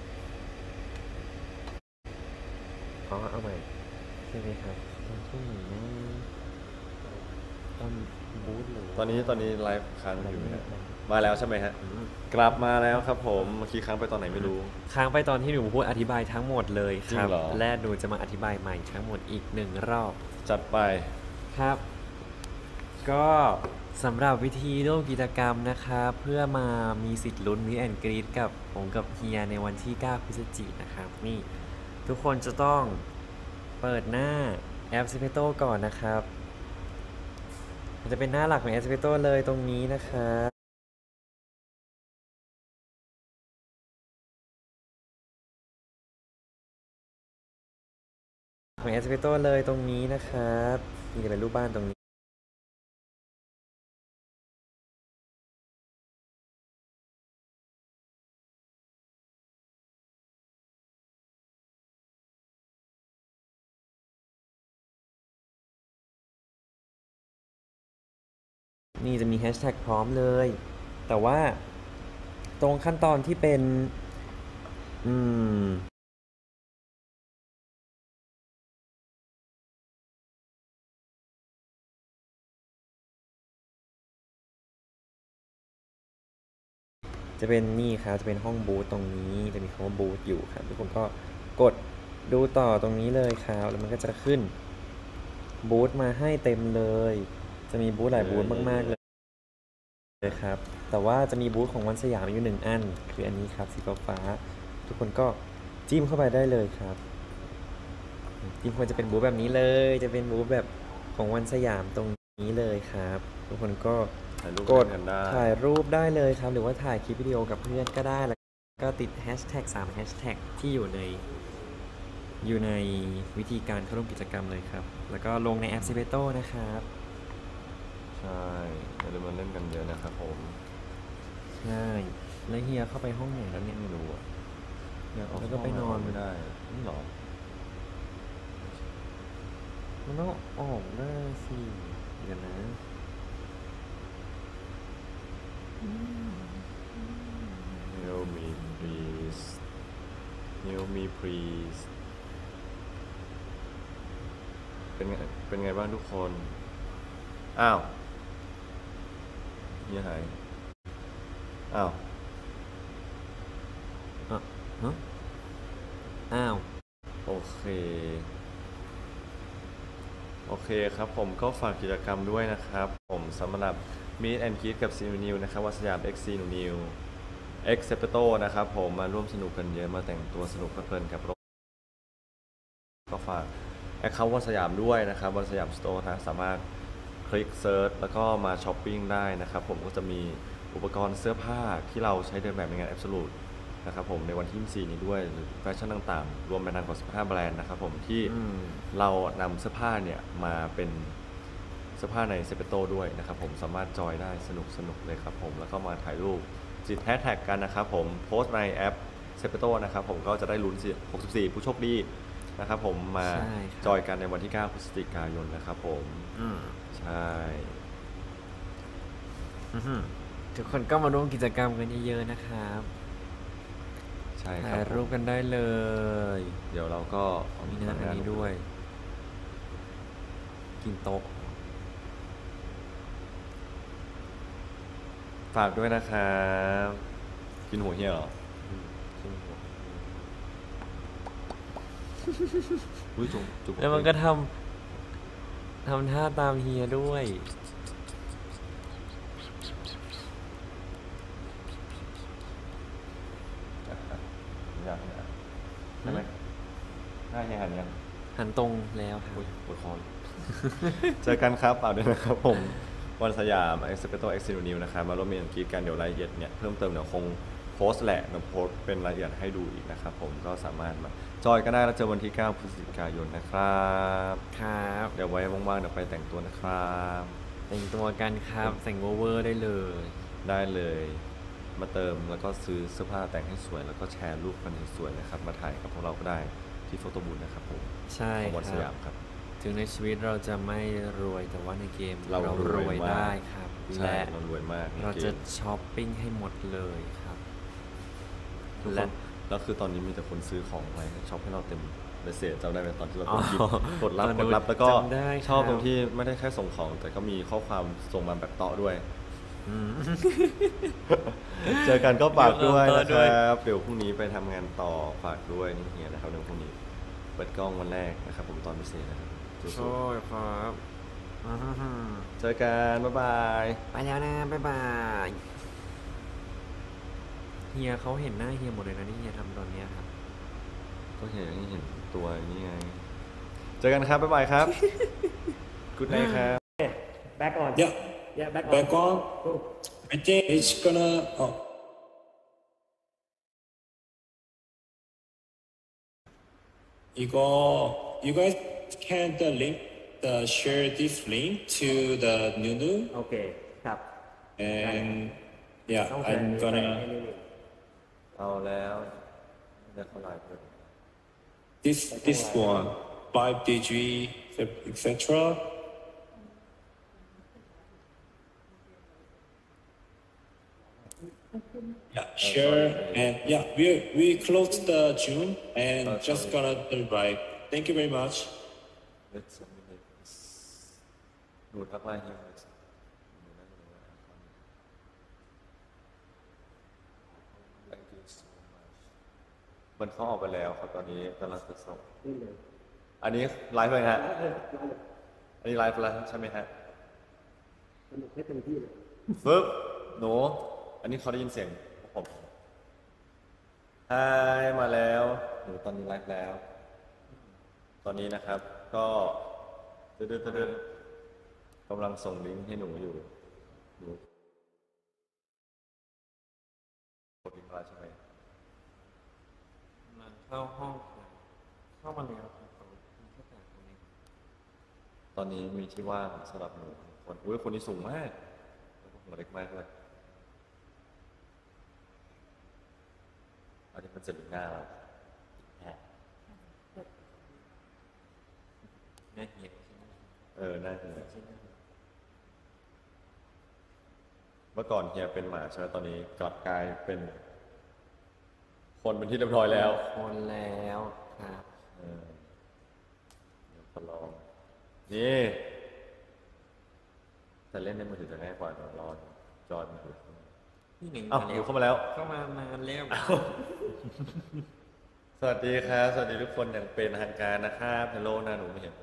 อ๋อเอาใหม่ใช่ไหมครับตอนช่วงไหนนะตอนบูธหรือตอนนี้ตอนนี้ไลฟ์ค้างอยู่ไหมฮะอืมมาแล้วใช่ไหมฮะ กลับมาแล้วครับผมเมื่อกี้ค้างไปตอนไหนไม่รู้ค้างไปตอนที่หนูพูดอธิบายทั้งหมดเลยคจริรังบเหรอและหนูจะมาอธิบายใหม่ทั้งหมดอีกหนึ่งรอบจัดไปครับ ก็สำหรับวิธีร่วมกิจกรรมนะครับ เพื่อมามีสิทธิ์ลุ้นมิแอนกรีดกับผมกับเฮียในวันที่ เก้า พฤศจิกายนนะครับ นี่ ทุกคนจะต้องเปิดหน้าแอป Zepeto ก่อนนะครับ มันจะเป็นหน้าหลักของแอป Zepeto เลยตรงนี้นะครับของแอป Zepeto เลยตรงนี้นะครับ นี่จะเป็นรูปบ้านตรงนี้นี่จะมีแฮชแท็กพร้อมเลย แต่ว่าตรงขั้นตอนที่เป็นอืมจะเป็นนี่ครับจะเป็นห้องบูธตรงนี้จะมีคำว่าบูธอยู่ครับทุกคนก็กดดูต่อตรงนี้เลยครับแล้วมันก็จะขึ้นบูธมาให้เต็มเลยจะมีบูธหลายบูธมากๆเลยเลยครับแต่ว่าจะมีบูธของวันสยามอยู่หนึ่งอันคืออันนี้ครับสีฟ้าทุกคนก็จิ้มเข้าไปได้เลยครับจิ้มเข้าไปจะเป็นบูธแบบนี้เลยจะเป็นบูธแบบของวันสยามตรงนี้เลยครับทุกคนก็กดถ่ายรูปได้เลยครับหรือว่าถ่ายคลิปวิดีโอกับเพื่อนก็ได้แล้วก็ติดแฮชแท็กสามแฮชแท็กที่อยู่ในอยู่ในวิธีการเข้าร่วมกิจกรรมเลยครับแล้วก็ลงในแอป Zepeto นะครับใช่อย่าลืมมาเล่นกันเยอะนะครับผมใช่แล้วเฮียเข้าไปห้องไหนแล้วเนี่ยไม่รู้อ่ะแล้วก็ไปนอนไม่ได้นี่หรอมันต้องออกได้สิเดี๋ยวนะ Help me please Help me please เป็นไงเป็นไงบ้างทุกคนอ้าวเฮียหายอ้าวอ่ะฮะอ้าวโอเคโอเคครับผมก็ฝากกิจกรรมด้วยนะครับผมสำหรับ Meet and Greet กับ ซี นิว นะครับวัดสยาม X ซี นิว X Zepeto นะครับผมมาร่วมสนุกกันเยอะมาแต่งตัวสนุกเพลินกับรถก็ฝากแอคเคาท์วัดสยามด้วยนะครับวัดสยามสโตร์นะสามารถคลิกเซิร์ชแล้วก็มาช้อปปิ้งได้นะครับผมก็จะมีอุปกรณ์เสื้อผ้าที่เราใช้เดินแบบในงาน Absolute นะครับผมในวันที่ยี่สิบสี่นี้ด้วยหรือแฟชั่นต่างๆรวมแบรนด์กว่าสิบห้าแบรนด์นะครับผมที่เรานำเสื้อผ้าเนี่ยมาเป็นเสื้อผ้าใน Zepeto ด้วยนะครับผมสามารถจอยได้สนุกสนุกเลยครับผมแล้วก็มาถ่ายรูปติดแฮชแท็กกันนะครับผมโพสต์ในแอป Zepeto นะครับผมก็จะได้ลุ้นหกสิบสี่ผู้โชคดีนะครับผมมาจอยกันในวันที่เก้าพฤศจิกายนนะครับผมใช่ทุกคนก็มาร่วมกิจกรรมกันเยอะๆนะครับใช่ครับถ่ายรูปกันได้เลยเดี๋ยวเราก็มีหน้าอันนี้ด้วยกินโต๊ะฝากด้วยนะครับกินหัวเหี้ยเหรอแล้วมันก็ทำทำท่าตามเฮียด้วยอยากใช่ไหมหน้าเฮียหันยังหันตรงแล้วครับปวดคอเจอกันครับเปล่าด้วยนะครับผมวันสยาม Zepeto X นิวนะครับมาร่วมเมียนกีดกันเดี๋ยวรายละเอียดเนี่ยเพิ่มเติมเดี๋ยวคงโพสต์แหละเดี๋ยวโพสต์เป็นรายละเอียดให้ดูอีกนะครับผมก็สามารถมาจอยกันได้แล้วเจอวันที่เก้าพฤศจิกายนนะครับครับเดี๋ยวไว้ว่างๆเดี๋ยวไปแต่งตัวนะครับแต่งตัวกันครับแต่งโอเวอร์ได้เลยได้เลยมาเติมแล้วก็ซื้อเสื้อผ้าแต่งให้สวยแล้วก็แชร์รูปกันให้สวยนะครับมาถ่ายกับพวกเราก็ได้ที่โฟโต้บูธนะครับผมใช่ครับวันสยามครับถึงในชีวิตเราจะไม่รวยแต่ว่าในเกมเรารวยได้ครับและเรารวยมากเราจะช้อปปิ้งให้หมดเลยครับและแล้วคือตอนนี้มีแต่คนซื้อของไปช็อปให้เราเต็มเบสเซจจำได้ไหมตอนที่เรากดหยิบกดรับกดรับแล้วก็ชอบตรงที่ไม่ได้แค่ส่งของแต่ก็มีข้อความส่งมาแบบต่อด้วยเจอกันก็ฝากด้วยนะครับเดี๋ยวพรุ่งนี้ไปทำงานต่อฝากด้วยนี่เฮียนะครับเดี๋ยวพรุ่งนี้เปิดกล้องวันแรกนะครับผมตอนพิเศษนะครับโช่วยครับเจอกันบ๊ายบายไปแล้วนะบ๊ายบายเฮียเขาเห็นหน้าเฮียหมดเลยนะที่เฮียทำตอนนี้ครับก็เห็นเห็นตัวนี้ไงเจอกันครับบ๊ายบายครับกู๊ดไนท์ครับแบ็กออน Yeah yeah back on back on I think it's gonna oh 이거 you guys can the link the share this link to the Nunu โอเคครับ and yeah I'm gonna เอาแล้วเดี๋ยวเขาไลฟ์ this this one five digit et cetera Yeah, sure. And yeah, we we closed the Zoom and Oh, just sorry. gonna arrive. Thank you very much. Let's submit this ดูทักไลน์เฮียหน่อยสิดูน่าจะรู้ว่า Thank you so much มันเข้าออกไปแล้วครับตอนนี้กำลังจะส่งอันนี้ไลฟ์เลยฮะอันนี้ไลฟ์แล้วใช่ไหมฮะปึ๊บหนูอันนี้เขาได้ยินเสียงผมฮายมาแล้วหนูตอนนี้ไลฟ์แล้ว ตอนนี้นะครับก็เดินเดินกำลังส่งลิงก์ให้หนูอยู่หนูกดลิงก์มาแล้วใช่ไหมกำลังเข้าห้องครับเข้ามาแล้วครับตรงนี้แค่แต่ตรงนี้ตอนนี้มีที่ว่างสำหรับหนูคนอุ้ยคนนี้สูงมากแล้วก็หัวเล็กมากเลยอันนี้มันจะดูหน้าเราแม่เหี่ยวใช่ไหมเออหน้าเฮียใช่ไหมเมื่อก่อนเฮียเป็นหมาใช่ไหมตอนนี้กลับกลายเป็น คนเป็นที่เรียบร้อยแล้วคนแล้วครับเออเดี๋ยวทดลองนี่แต่เล่นในมือถือจะง่ายกว่าเดี๋ยวรอจอมือถือพี่หนึ่งอ้าวมาอแล้วยู่เข้ามาแล้วเข้ามานานแล้วสวัสดีครับ สวัสดีทุกคนอย่างเป็นทางการนะครับฮัลโหลนะหนูไม่เห็น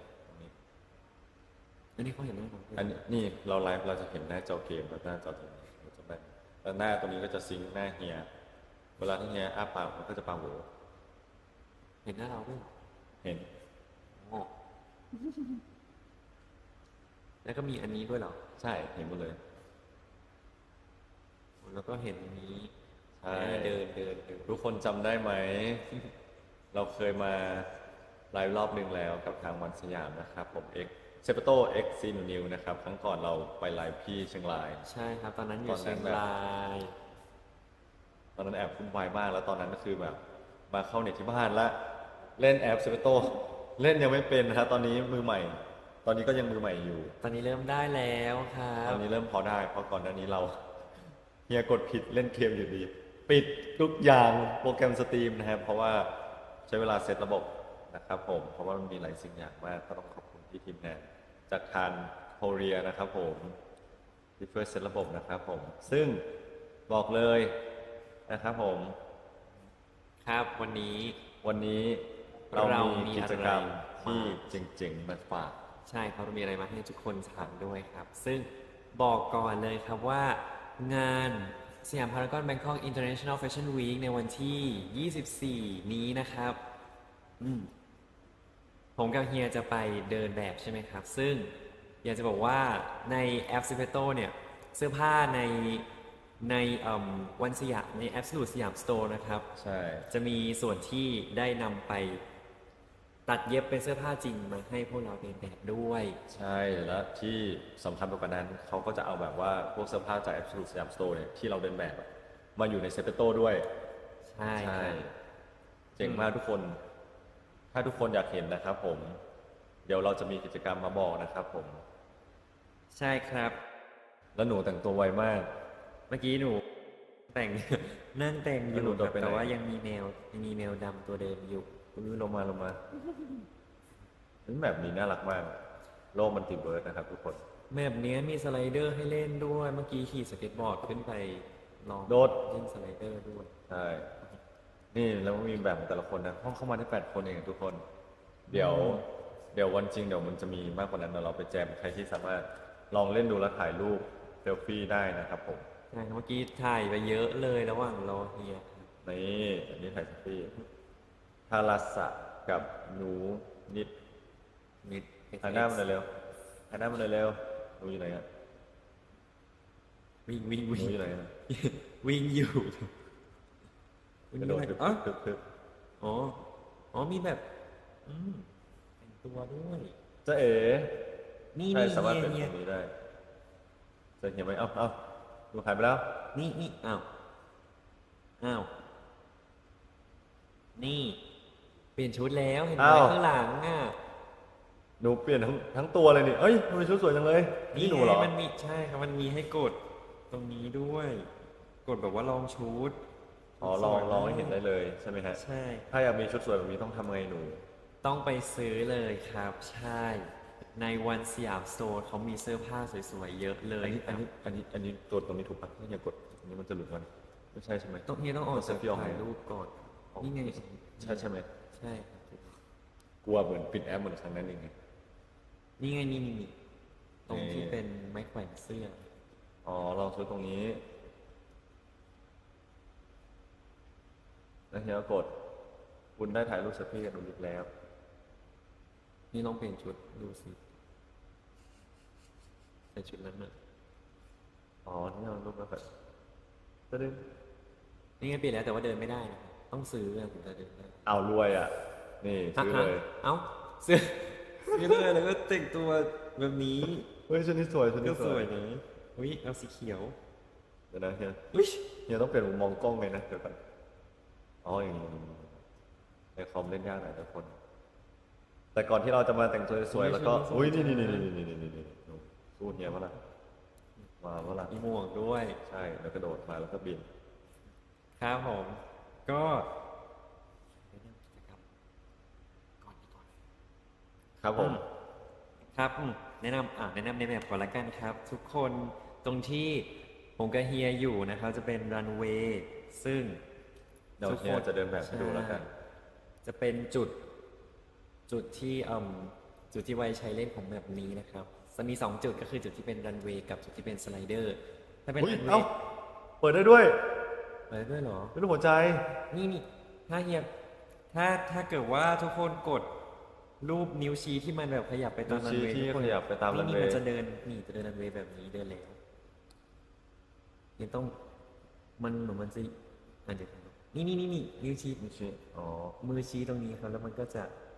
อันนี้เขาเห็นไหมครับอันนี้นี่เราไลฟ์เราจะเห็นหน้าจอเกมกับหน้าจอทีวีเราจะแบ่งแล้วหน้าตัวนี้ก็จะซิงค์หน้าเฮีย เวลาที่เฮียอ้าปากมันก็จะปากโหวเห็นหน้าเราด้วยเหรอเห็นอ๋อแล้วก็มีอันนี้ด้วยเหรอใช่เห็นหมดเลยแล้วก็เห็นอันนี้ใช่เดินเดินเดินทุกคนจำได้ไหม เราเคยมาไลฟ์รอบหนึ่งแล้วกับทางวันสยามนะครับผม X เซปโต X ซีนูนิวนะครับครั้งก่อนเราไปไลฟ์ที่เชียงรายใช่ครับ ตอนนั้นอตยู่อนนั้นเชียงแบบรายตอนนั้นแอบวุ่นวายมากแล้วตอนนั้นก็คือแบบมาเข้าเน็ตที่บ้านละเล่นแอปเซปโตเล่นยังไม่เป็นนะครับตอนนี้มือใหม่ ตอนนี้ก็ยังมือใหม่อยู่ตอนนี้เริ่มได้แล้วครัตบอนนี้เริ่มพอได้เพราะก่อนหน้านี้เรา เฮียกดผิดเล่นเกมอยู่ดี ปิดทุกอย่างโปรแกรมสตรีมนะครับเพราะว่าใช้เวลาเซตระบบนะครับผมเพราะว่ามันมีหลายสิ่งอย่างมากก็ต้องขอบคุณที่ทีมงานจากทางโคเรียนะครับผมที่ช่วยเซตระบบนะครับผมซึ่งบอกเลยนะครับผมครับวันนี้วันนี้เราเรามีมีกิจกรรมอะไรที่เจ๋งๆมาฝากใช่ครับเรามีอะไรมาให้ทุกคนทานด้วยครับ ซึ่งบอกก่อนเลยครับว่างานสยามพารากอนแบงคอกอินเตอร์เนชั่นแนลแฟชั่นวีคในวันที่ ยี่สิบสี่ นี้นะครับอืมผมกับเฮียจะไปเดินแบบใช่ไหมครับ ซึ่งอยากจะบอกว่าในแอป Zepeto เนี่ยเสื้อผ้าในในเอิ่มวันสยามใน Absolute สยามสโตร์นะครับใช่จะมีส่วนที่ได้นำไปตัดเย็บเป็นเสื้อผ้าจริงมาให้พวกเราเดินแบบด้วยใช่แล้วที่สำคัญไปกว่านั้นเขาก็จะเอาแบบว่าพวกเสื้อผ้าจาก Absolute สยามสโตร์เนี่ยที่เราเดินแบบอะมาอยู่ในเซเปโตด้วยใช่ครับเจ๋งมากทุกคน ถ้าทุกคนอยากเห็นนะครับผม เดี๋ยวเราจะมีกิจกรรมมาบอกนะครับผมใช่ครับแล้วหนูแต่งตัวไวมากเมื่อกี้หนูแต่ง นั่งแต่งอแล้วหนูยู่จะไปไหนแต่ว่ายังมีแมวยังมีแมวดำตัวเดิมอยู่คุณลงมาลงมานี่แบบนี้น่ารักมาก โลกมันติดเบิร์ดนะครับทุกคนแบบนี้มีสไลเดอร์ให้เล่นด้วย เมื่อกี้ขี่สเก็ตบอร์ดขึ้นไปลองโดดเล่นสไลเดอร์ด้วยใช่ นี่แล้วมีแบบของแต่ละคนนะ ห้องเข้ามาได้แปดคนเองทุกคน เดี๋ยว เดี๋ยววันจริงเดี๋ยวมันจะมีมากกว่านั้นเดี๋ยวเราไปแจมใครที่สามารถลองเล่นดูแล้วถ่ายรูปเซลฟี่ได้นะครับผมใช่ครับเมื่อกี้ถ่ายไปเยอะเลยระหว่างรอเฮียครับนี่อันนี้ถ่ายเซลฟี่ทาราสะกับหนูนิดนิดหันหน้ามาเลยเร็วหันหน้ามาเลยเร็วหนูอยู่ไหนอะวิ่งวิ่งหนูวิ่งอยู่ไหนอะวิ่งอยู่วิ่งกระอโดยู่ดไหนทึบอ๋อทึบทึบอ๋อ อ๋อ มีแบบ อืมแต่งตัวด้วยจะเอ๋นี่ใครนี่สามารถเฮีเป็นยคเฮียนนี้ได้จะเห็นไหมเอ้าเอ้าดูหายไปแล้วนี่นี่อ้าว อ้าว นี่ เปลี่ยนชุดแล้วเห็นไหมอ้าวข้างหลังอ่ะหนูเปลี่ยนทั้งทั้งตัวเลยนี่เอ้ยทำไมชุดสวยจังเลยนี่หนูเหรอไงมันมีใช่ครับ มันมีให้กดตรงนี้ด้วยกกดแบบว่าลองชุดอ๋อลองลองให้เห็นได้เลยใช่ไหมฮะใช่ถ้าอยากมีชุดสวยแบบนี้ต้องทำไงหนูต้องไปซื้อเลยครับ ใช่ ในวันสยามสโตร์เขามีเสื้อผ้าสวยๆเยอะเลอัยนนี้คอันรับนี้อันนี้อันนี้ตัวตรงนี้ถูกปะถ้าอย่ากดอันนี้มันจะหลุดมันไม่ใช่ใช่ไหมต้องเฮียต้องออกเซจากฟยองถ่ายรูปก่อน นี่ไงใช่ใช่ไหมใช่ครับกลัวเหมือนปิดแอปเหมือนครั้งนั้นเองไงนี่ไงนี่นี่นี่ตรงที่นี่เป็นไม้แขวนเสื้ออ๋อลองซื้อตรงนี้แล้วเฮียก็กดคุณได้ถ่ายรูปเซลฟี่กับหนูอีกแล้วนี่ลองเปลี่ยนชุดดูสิใส่ชุดนั้นน่ะอ๋อนี่เรารูปแล้วแบบจะดึงนี่ไงเปลี่ยนแล้วแต่ว่าเดินไม่ได้นะครับต้องซื้ออะถึงจะเดินได้เอารวยอ่ะ นี่ซื้อเลยะเอ้าซื้อซื้อเลยแล้วก็แต่งตัวแบบนี้เฮ้ยชุดนี้สวยชุดก็นี้สวยนะอุ้ยเอาสีเขียวเดี๋ยวนะเฮียอุ้ยเฮียต้องเปลี่ยนมุมมองกล้องเลยนะเดี๋ยวก่อนอ๋ออย่างนี้ในคอมเล่นยากหน่อยทุกคน แต่ก่อนที่เราจะมาแต่งตัวสวยๆแล้วก็อุ้ยนี่นี่นี่นี่นี่นี่นี่นี่สู้เฮียมาละมาเมื่อไหร่มีหมวกด้วยใช่แล้วกระโดดมาแล้วก็บินครับผมก็แนะนำกิจกรรมก่อนดีกว่าครับผมครับอืมแนะนำอ่าแนะนำในแบบก่อนละกันครับ ทุกคนตรงที่ผมกับเฮียอยู่นะครับจะเป็นรันเวย์ซึ่งเดี๋ยวเฮียจะเดินแบบให้ดูแล้วกันจะเป็นจุดจุดที่อืมจุดที่ไว้ใช้เล่นของแบบนี้นะครับจะมีสองจุดก็คือจุดที่เป็นรันเวย์กับจุดที่เป็นสไลเดอร์ถ้าเป็นอุ๊ยรันเวเอ้าย์เปิดได้ด้วยเปิดด้วยเหรอเป็นรูปหัวใจนี่นี่ถ้าเฮียถ้าถ้าเกิดว่าทุกคนกดรูปนิ้วชี้ที่มันแบบขยับไปตามรันเวย์นิ้วชี้ที่ทุกคนขยับไปตามรันเวย์นี่มันจะเดินนี่จะเดินรันเวย์แบบนี้เดินแล้วยังต้องมันเหมือนมันจะอ่ะเดี๋ยวนี่นี่นี่นี่นิ้วชี้นี่ชี้อ๋อมือชี้ตรงนี้ครับแล้วมันก็จะ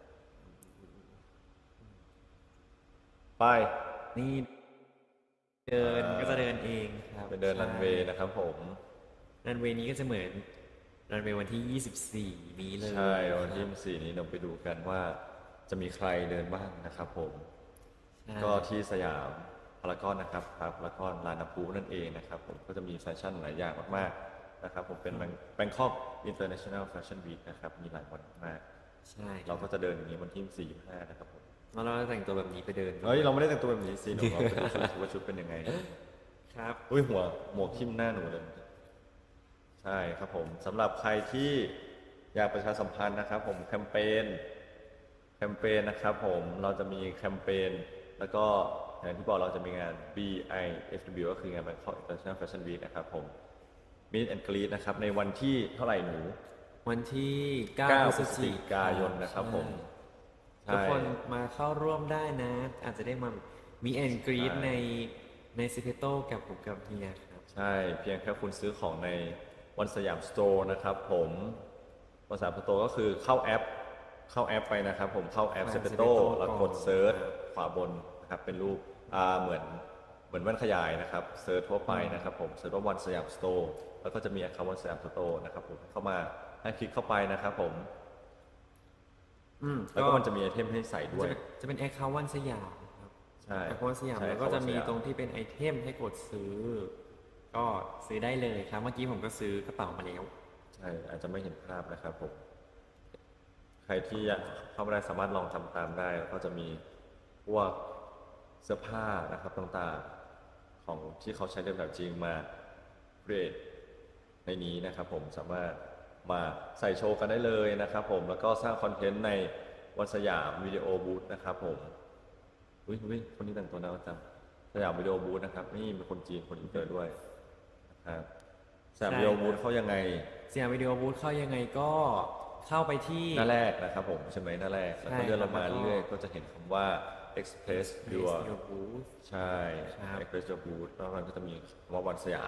ไปนี่เดินอ่าก็จะเดินเองครับไปเดินรันเวย์นะครับผมรันเวย์นี้ก็จะเหมือนรันเวย์วันที่ยี่สิบสี่นี้เลยใช่วันที่สี่นี้เราไปดูกันว่าจะมีใครเดินบ้างนะครับผมใช่ก็ที่สยามพารากอนนะครับครับพารากอนลานน้ำพุนั่นเองนะครับผมก็จะมีแฟชั่นหลายอย่างมากๆนะครับผมเป็น Bangkok International Fashion Week นะครับมีหลายวันมากใช่เราก็จะเดินอย่างนี้วันที่สี่ห้านะครับผมแล้วเราแต่งตัวแบบนี้ไปเดินเฮ้ยเราไม่ได้แต่งตัวแบบนี้สิหนูเราไปดูชุดว่าชุดเป็นยังไงครับอุ้ยหัวหมวกทิ่มหน้าหนูเลยใช่ครับผมสำหรับใครที่อยากประชาสัมพันธ์นะครับผมแคมเปญแคมเปญนะครับผมเราจะมีแคมเปญแล้วก็อย่างที่บอกเราจะมีงาน บี ไอ เอฟ ดับเบิลยู ก็คืองาน Bangkok International Fashion Week นะครับผม Meet and Greet นะครับในวันที่เท่าไหร่หนูวันที่เก้าเก้าพพฤฤศศจิจิกากายนนะครับผมใช่ทุกคนมาเข้าร่วมได้นะ อาจจะได้มามีแอนกรีดในในซิเ e โตกับผมกับเฮียครับใช่เพียงแค่คุณซื้อของในวันสยามสโตร์นะครับผมวันสยามสโตร์ก็คือเข้าแอปเข้าแอปไปนะครับผมเข้าแอปเซเปโตแล้วกดเซิร์ชขวาบนนะครับเป็นรูปอ่าเหมือนเหมือนแว่นขยายนะครับเซิร์ชทั่วไปนะครับผมเซิร์ชว่าวันสยามสโตร์แล้วก็จะมีคำว่าสยามสโตร์นะครับผมเข้ามาให้คลิกเข้าไปนะครับผมอืมแล้วก็มันจะมีไอเทมให้ใส่ด้วยจะเป็นจะเป็นแอคเคาท์วันสยามครับใช่แอคเคาท์วันสยามใช่แล้วก็จะมี Account ตรงที่เป็นไอเทมให้กดซื้อ ก็ซื้อได้เลยครับ เมื่อกี้ผมก็ซื้อกระเป๋ามาแล้วใช่อาจจะไม่เห็นภาพนะครับผมใครที่อยากเข้ามาได้สามารถลองทำตามได้แล้วก็จะมีพวกเสื้อผ้านะครับต่างๆของที่เขาใช้เดินแบบจริงมาเกรดในนี้นะครับผมสามารถมาใส่โชว์กันได้เลยนะครับผมแล้วก็สร้างคอนเทนต์ในวันสยามวิดีโอบูธนะครับผมอุ้ยอุ้ยคนนี้แต่งตัวน่ารักจังสยามวิดีโอบูธนะครับนี่มีคนจีนคนอินเตอร์ด้วยนะครับสยามวิดีโอบูธเขายังไงสยามวิดีโอบูธเข้ายังไงก็เข้าไปที่หน้าแรกนะครับผมใช่ไหมหน้าแรกแล้วก็ใช่เลื่อนลงมาครับเรื่อยๆก็จะเห็นคำว่า express your Your Booth ใช่ครับ express your booth แล้วมันก็จะมีคำว่าวันสยาม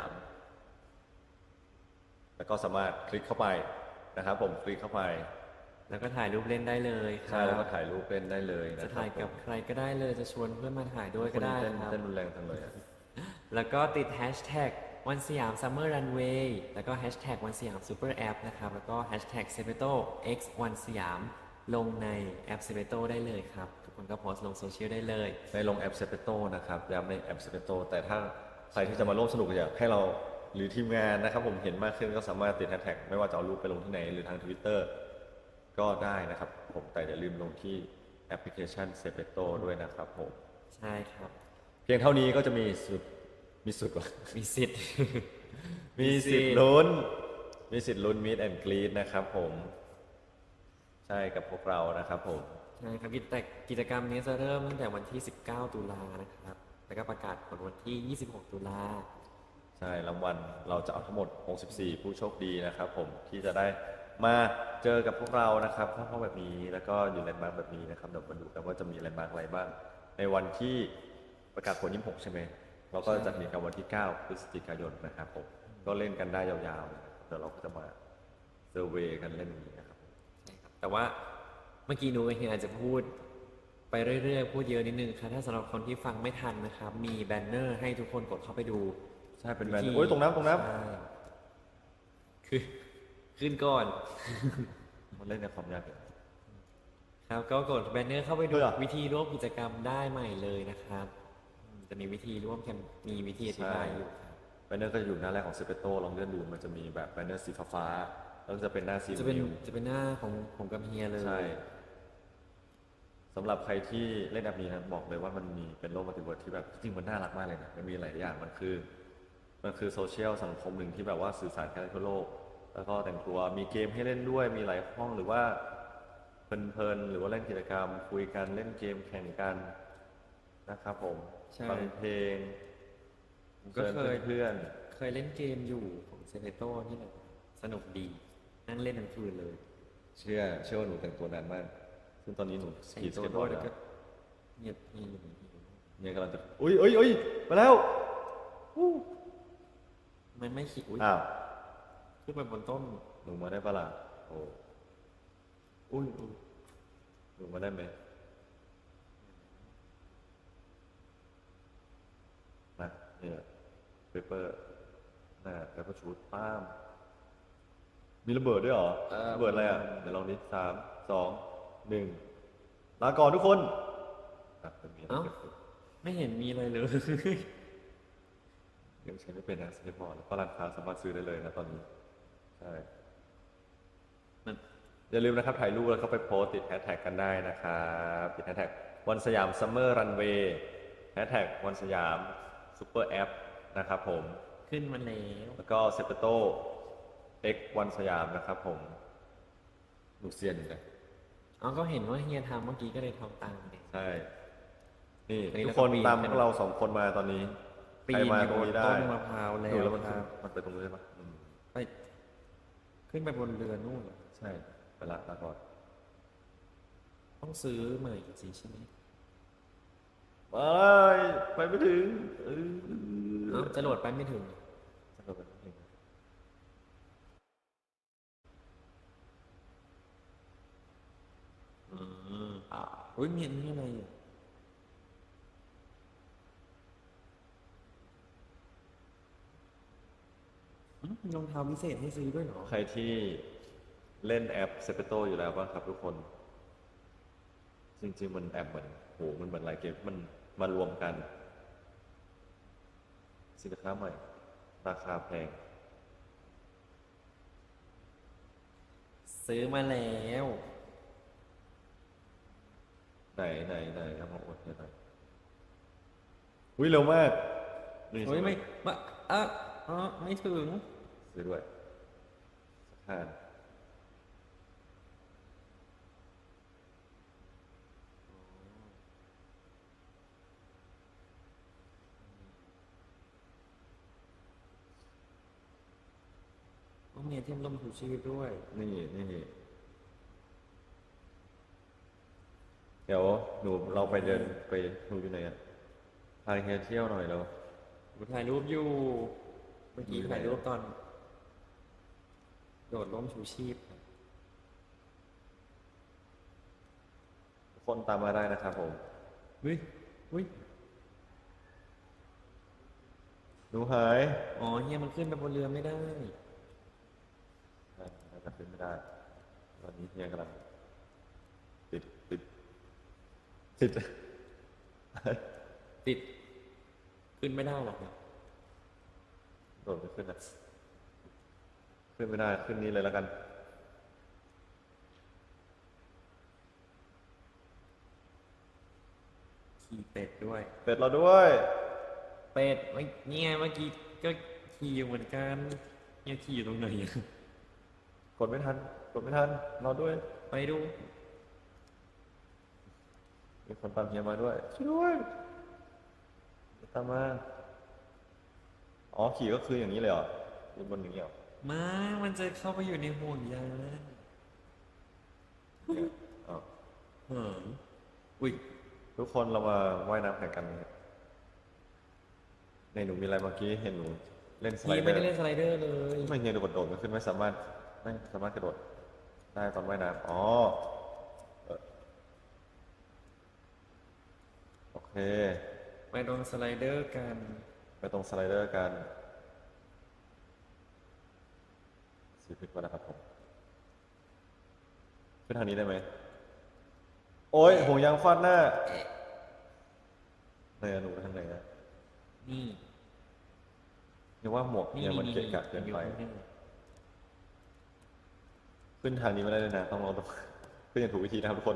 แล้วก็สามารถคลิกเข้าไปนะครับผมคลิกเข้าไปแล้วก็ถ่ายรูปเล่นได้เลยคใช่รับแล้วก็ถ่ายรูปเล่นได้เลยนะจะครับถ่ายกับผมใครก็ได้เลยจะชวนเพื่อนมาถ่ายด้วยก็ได้คนนี้เต้นครับเต้นรุนแรงจังเลยอะแล้วก็ติดแฮชแท็กวันสยามซัมเมอร์รันเวย์แล้วก็แฮชแท็กวันสยามซูเปอร์แอปนะครับแล้วก็แฮชแท็กเซเปโต x วันสยามลงในแอปเซเปโตได้เลยครับ ทุกคนก็โพสต์ลงโซเชียลได้เลยในลงแอปเซเปโตนะครับย้ำในแอปเซเปโตแต่ถ้าใครที่จะมาร่วมสนุกอยากให้เราหรือทีมงานนะครับผมเห็นมากขึ้นก็สามารถติดแฮชแท็กไม่ว่าจะเอารูปไปลงที่ไหนหรือทาง Twitter ก็ได้นะครับผมแต่อย่าลืมลงที่แอปพลิเคชัน เซเปโต ด้วยนะครับผมใช่ครับเพียงเท่านี้ก็จะมีสุดมีสุดวะมีสิทธิ์มีสิทธิ์ลุ้นมีสิทธิ์ลุ้นมิดแอนด์กรีดนะครับผมใช่กับพวกเรานะครับผมใช่ครับกิจแต่กิจกรรมนี้จะเริ่มตั้งแต่วันที่ สิบเก้า ตุลานะครับ แล้วก็ประกาศผลวันที่ ยี่สิบหก ตุลาใช่รางวัลเราจะเอาทั้งหมดหกสิบสี่ผู้โชคดีนะครับผมที่จะได้มาเจอกับพวกเรานะครับเข้าห้องแบบนี้แล้วก็อยู่แลนด์มาร์คแบบนี้นะครับเดี๋ยวมาดูกันว่าจะมีแลนด์มาร์คอะไรบ้างในวันที่ประกาศผลยี่สิบหกใช่ไหมเราก็จะมีกันวันที่เก้าพฤศจิกายนนะครับผมก็เล่นกันได้ยาวๆนะครับเดี๋ยวเราก็จะมาเซอร์เวย์กันเล่นนี้นะครับใช่ครับ แต่ว่าเมื่อกี้หนูกับเฮียอาจจะพูดไปเรื่อยๆ พูดเยอะนิดนึงครับถ้าสำหรับคนที่ฟังไม่ทันนะครับ มีแบนเนอร์ให้ทุกคนกดเข้าไปดูใช่เป็นแบรนวิธีด์โอ้ยตรงน้ำตรงน้ใช่คือขึ้นก่อนำมันเล่นในความยากเลยครับก็กดแบนเนอร์เข้าไปดูเพื่อวิธีร่วมกิจกรรมได้ใหม่เลยนะครับอืมจะมีวิธีร่วมแคมมีวิธีอธิบายอยู่ครับแบนเนอร์ก็จะอยู่หน้าแรกของเซเปโตลองเลื่อนดูมันจะมีแบบแบนเนอร์สีฟ้าๆแล้วก็จะเป็นหน้าสีจะเป็นนิ้วจะเป็นหน้าของผมกับเฮียเลยใช่สำหรับใครที่เล่นแอปนี้นะบอกเลยว่ามันมีเป็นโลกมัลติเวิร์สที่แบบจริงๆมันน่ารักมากเลยนะมันมีหลายอย่างมันคือ มันคือโซเชียลสังคมหนึ่งที่แบบว่าสื่อสารกันทั่วโลก แล้วก็แต่งตัวมีเกมให้เล่นด้วยมีหลายห้องหรือว่าเพลินๆหรือว่าเล่นกิจกรรม คุยกันเล่นเกมแข่งกันนะครับผมใช่ฟังเพลงผมก็เคยเพื่อนเคยเล่นเกมอยู่ของเซเ e โตนี่แหละสนุกดี นั่งเล่นทั้งคืนเลยๆเชื่อเชื่อว่าหนูแต่งตัวนานมาก ซึ่งตอนนี้หนูขี่สเก็ตบอร์ดแล้วเงียบเงียบอยู่นี่เนี่ยกำลังจะอุ้ยอุ้ยอุ้ยมาแล้วอู้มันไม่ขี่อุ้ยอ้าวขึ้นไปบนต้นหนูมาได้ปะล่ะโอ้อุ้ยอุ้ยหนูมาได้ไหมนะเนี่ยเปเปอร์น่ะเปเปอร์ชูดป้าม มีระเบิดด้วยเหรอเอ่อระเบิดอะไรอ่ะ เดี๋ยวลองดิสามสองหนึ่งลาก่อนทุกคนอ่ะมันมีอะไรเอ้าเกิดขึ้นไม่เห็นมีอะไรเลยยังใช้ไม่เป็นนะสเก็ตบอร์ดแล้วก็ร้านค้าสามารถซื้อได้เลยนะตอนนี้ ใช่มันอย่าลืมนะครับถ่ายรูปแล้วก็ไปโพสต์ติดแฮชแท็กกันได้นะครับติดแฮชแท็กวันสยามซัมเมอร์รันเวย์แฮชแท็กวันสยามซูเปอร์แอปนะครับผมขึ้นมาแล้วแล้วก็เซเปโตเอ็กวันสยามนะครับผมหนูเซียนอยู่นะอ๋อก็เห็นว่าเฮียทำเมื่อกี้ก็เลยทำตามเลยใช่ นี่อันนี้ทุกคนเราก็ปีนตามใช่พไหมวกเราสองคนมาตอนนี้ปีใครนมาอยู่ตรงบนนี้ได้ต้นมะพร้าวแล้ดูวแล้วมันคขึ้นรับมันไปตรงนู้นได้ปะอืมไปขึ้นไปบนเรือนู่นเหรอใช่ไปละลาก่อนต้องซื้อใหม่สิใช่ไหมไปไปไม่ถึงเออเอ้าจะโหลดไปไม่ถึงจะโดดไปไม่ถึงอืมอ่าอุ้ยมีอันนี้อะไรอ่ะอืมมีรองเท้าพิเศษให้ซื้อด้วยเหรอใครที่เล่นแอปเซเปโตอยู่แล้วบ้างครับทุกคน จริงๆมันแอปเหมือนโหมันเหมือนหลายเกมมันมารวมกัน สินค้าใหม่ ราคาแพงซื้อมาแล้วไหนไหนไหนครับมาอวดหน่อยอุ้ยเร็วมากนี่เฮ้ยใช่หไม่มาอ่ะอ๋อไม่ถึงซื้อด้วยสักห้าต้องมีไอเทมลมถูชีวิตด้วยนี่นี่เดี๋ยวหนูเราไปเดินไปหนูอยู่ไหนอ่ะพาเฮียเที่ยวหน่อยเราผมถ่ายรูปอยู่ เมื่อกี้อยู่ไหนถ่ายรูปตอน โดดร่มชูชีพทุกคนตามมาได้นะครับผมเฮ้ยเฮ้ยหนูหายอ๋อเฮียมันขึ้นไปบนเรือไม่ได้น่าจะขึ้นไม่ได้ตอนนี้เฮียกำลังติดติดติดติด ขึ้นไม่ได้หรอกครับนโดดไม่ขึ้นอ่ะขึ้นไม่ได้ขึ้นนี้เลยแล้วกันขี่เป็ดด้วยเป็ดเราด้วยเป็ดไม่เนี่ยเมื่อกี้ก็ขี่อยู่เหมือนกันเนี่ยขี่อยู่ตรงไหนอะกดไม่ทันกดไม่ทันเราด้วยไปดูมีคนตามเฮียมาด้วยช่วยด้วยตามมาอ๋อขี่ก็คืออย่างนี้เลยเหรออยู่บนอย่างนี้เหรอมา มันจะเข้าไปอยู่ในห่วงยางเนี่ยอ๋อเหิมอุ้ยทุกคนเรามาว่ายน้ำแข่งกันนะครับในหนูมีอะไรเมื่อกี้เห็นหนูเล่นสไลพี่เดอไม่ได้ร์เล่นสไลเดอร์เลยไม่เฮียดูกระโดดมันขึ้นไม่สามารถไม่สามารถกระโดดได้ตอนว่ายน้ำอ๋อเออโอเคไปลงสไลเดอร์กันไปตรงสไลเดอร์กันสีพลิกมานะครับผมขึ้นทางนี้ได้ไหมโอ้ยห่วงยางฟาดหน้าไหนอะหนูไปทางไหนอะนี่เรียกว่าหมวกนี่เนี่ยมันนี่เกะกะเกินไปอยู่ข้างหน้าขึ้นทางนี้ไม่ได้เลยนะต้องลองตรง ขึ้นอย่างถูกวิธีนะครับทุกคน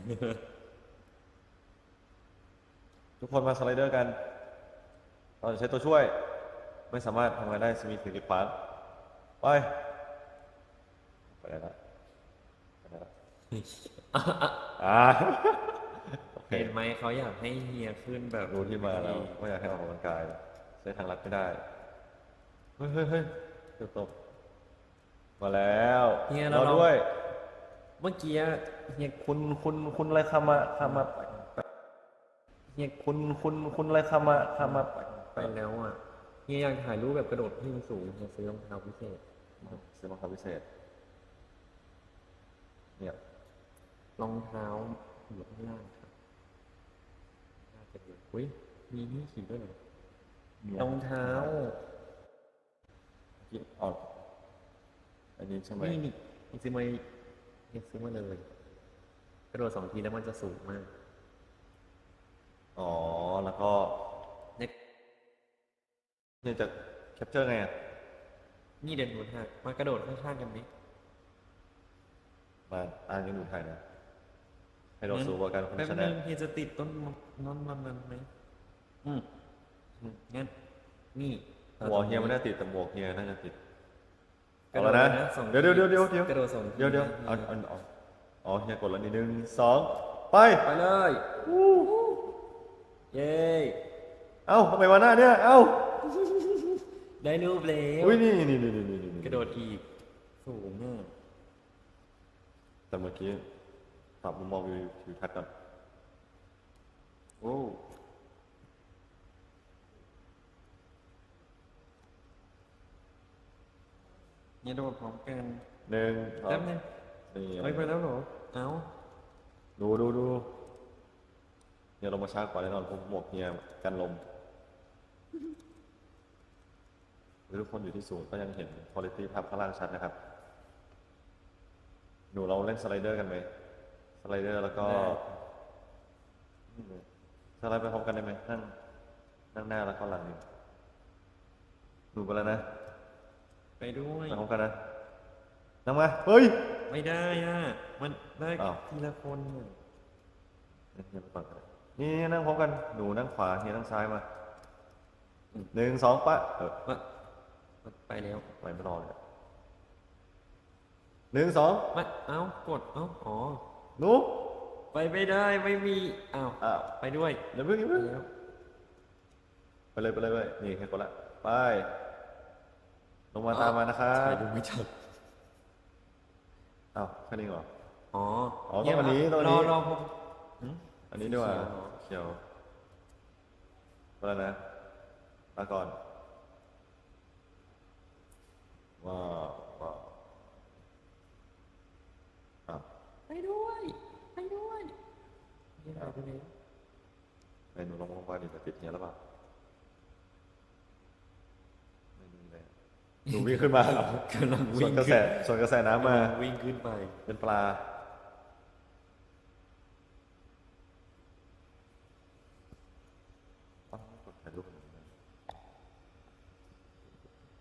ทุกคนมาสไลเดอร์กัน เราจะใช้ตัวช่วย ไม่สามารถทำงานได้มีถึงกี่ขวางไปไปได้ละไปได้ละอ่า โอเคเห็นไหมเขาอยากให้เฮียขึ้นแบบรู้ที่มาแล้วว่าอยากให้ออกกำลังกายใช้ทางลัดไม่ได้ เฮ้ยเฮ้ยเฮ้ยเกือบตกมาแล้วเฮียรเราอลองด้วยเมื่อกี้เฮียคุณคุณคุณอะไรคำมาคำมาเฮียคุณคุณคุณอะไรคำมาคำมาไปแล้วอ่ะเฮียอยากถ่ายรูปแบบกระโดดขึ้นสูงเฮียซื้อรองเท้าพิเศษซื้อรองเท้าพิเศษ เนี่ยรองเท้าอยู่ข้างล่างครับน่าจะอยู่อุ้ยมีนี่ขี่ด้วยเหรอรองเท้าที่ออกอันนี้ใช่ไหมนี่นี่เฮียซื้อมาเฮียซื้อมาเลยกระโดดสองทีแล้วมันจะสูงมากอ๋อ แล้วก็เนี่ยเนี่ยจะแคปเจอร์ไงอ่ะนี่เดินหนุนหักมากระโดดข้างๆกันดิมาอ่านกันดูไทยนะ ให้เราสู้ว่ากันคนแป๊บชนึนะงเฮียจะติดต้นมะน้นมันนั้นไหมอืมอืมงั้นนี่หมวกเฮียไม่ได้ติดแต่หมวกเฮียน่าจะติดกระเอาโดแล้วดนะสองเดี๋ยวเดี๋ยวเดี๋ยวเดี๋ยวเดี๋ยวกระโดดสองเดี๋ยวเดี๋ยวทีเอาเอาเอาอ๋อเฮียกดแล้วนิดนึงสองไปไปเลยเย้เอ้าทำไมมาหน้าเนี่ย เอ้าได้รูปแล้วอุ้ยนี่นี่นี่นี่นี่นี่กระโดดอีกสูงมากแต่เมื่อกี้ปรับมุมมองวิวทิวทัศน์ก่อนโอ้เนี่ยโดดพร้อมกันหนึ่งสองแป๊บนึงนี่เฮ้ยไปแล้วเหรอ เอ้าดูดูดูเฮียลงมาช้ากว่าแน่นอนผมหมวกเฮียกันลมทุกคนอยู่ที่สูงก็ยังเห็นคุณภาพภาพข้างล่างชัดนะครับ หนูเราเล่นสไลเดอร์กันไหมสไลเดอร์แล้วก็สไลด์ไปพร้อมกันได้ไหมนั่งนั่งหน้าแล้วก็หลังหนึ่งหนูไปแล้วนะไปด้วยไปพร้อมกันนะนั่งมาเฮ้ยไม่ได้อ่ะ มันได้อ้าวทีละคนอะเฮียไปก่อนก็ได้นี่นั่งพร้อมกันหนูนั่งขวาเฮียนั่งซ้ายมาหนึ่งสองปะเออมาไปแล้วไปไม่รอเลยหนึ่งสองมาเอ้ากด เอ้า อ๋อหนูไปไม่ได้ ไม่มี อ้าวอ้าวไปด้วยเดี๋ยวเพิ่งอย่าไปเพิ่งแล้วไปเลยไปเลยไปเลยนี่แค่คนละไปลงมาตามมานะครับถ่ายดูไม่ทันอ้าวแค่นี้เหรออ๋ออ๋อต้องอันนี้ต้องอันรนี้อรอผมอันนี้ดีกว่าเขียวเหรอเขียวไปแล้วนะมาก่อนว้าวว้าวอ้าวไปด้วย ไปด้วยนี่ไปด้วยไอ้หนูลองมองว่าดิจะติดเฮียหรือเปล่าไม่มีเลยหนูวิ่งขึ้นมาเหรอกำลังส่ววิ่นงกระแสขึ้นส่วนกระแสน้ำมาวิ่งขึ้นไปเป็นปลาอ้าวกดถ่ายรูปหนูนะ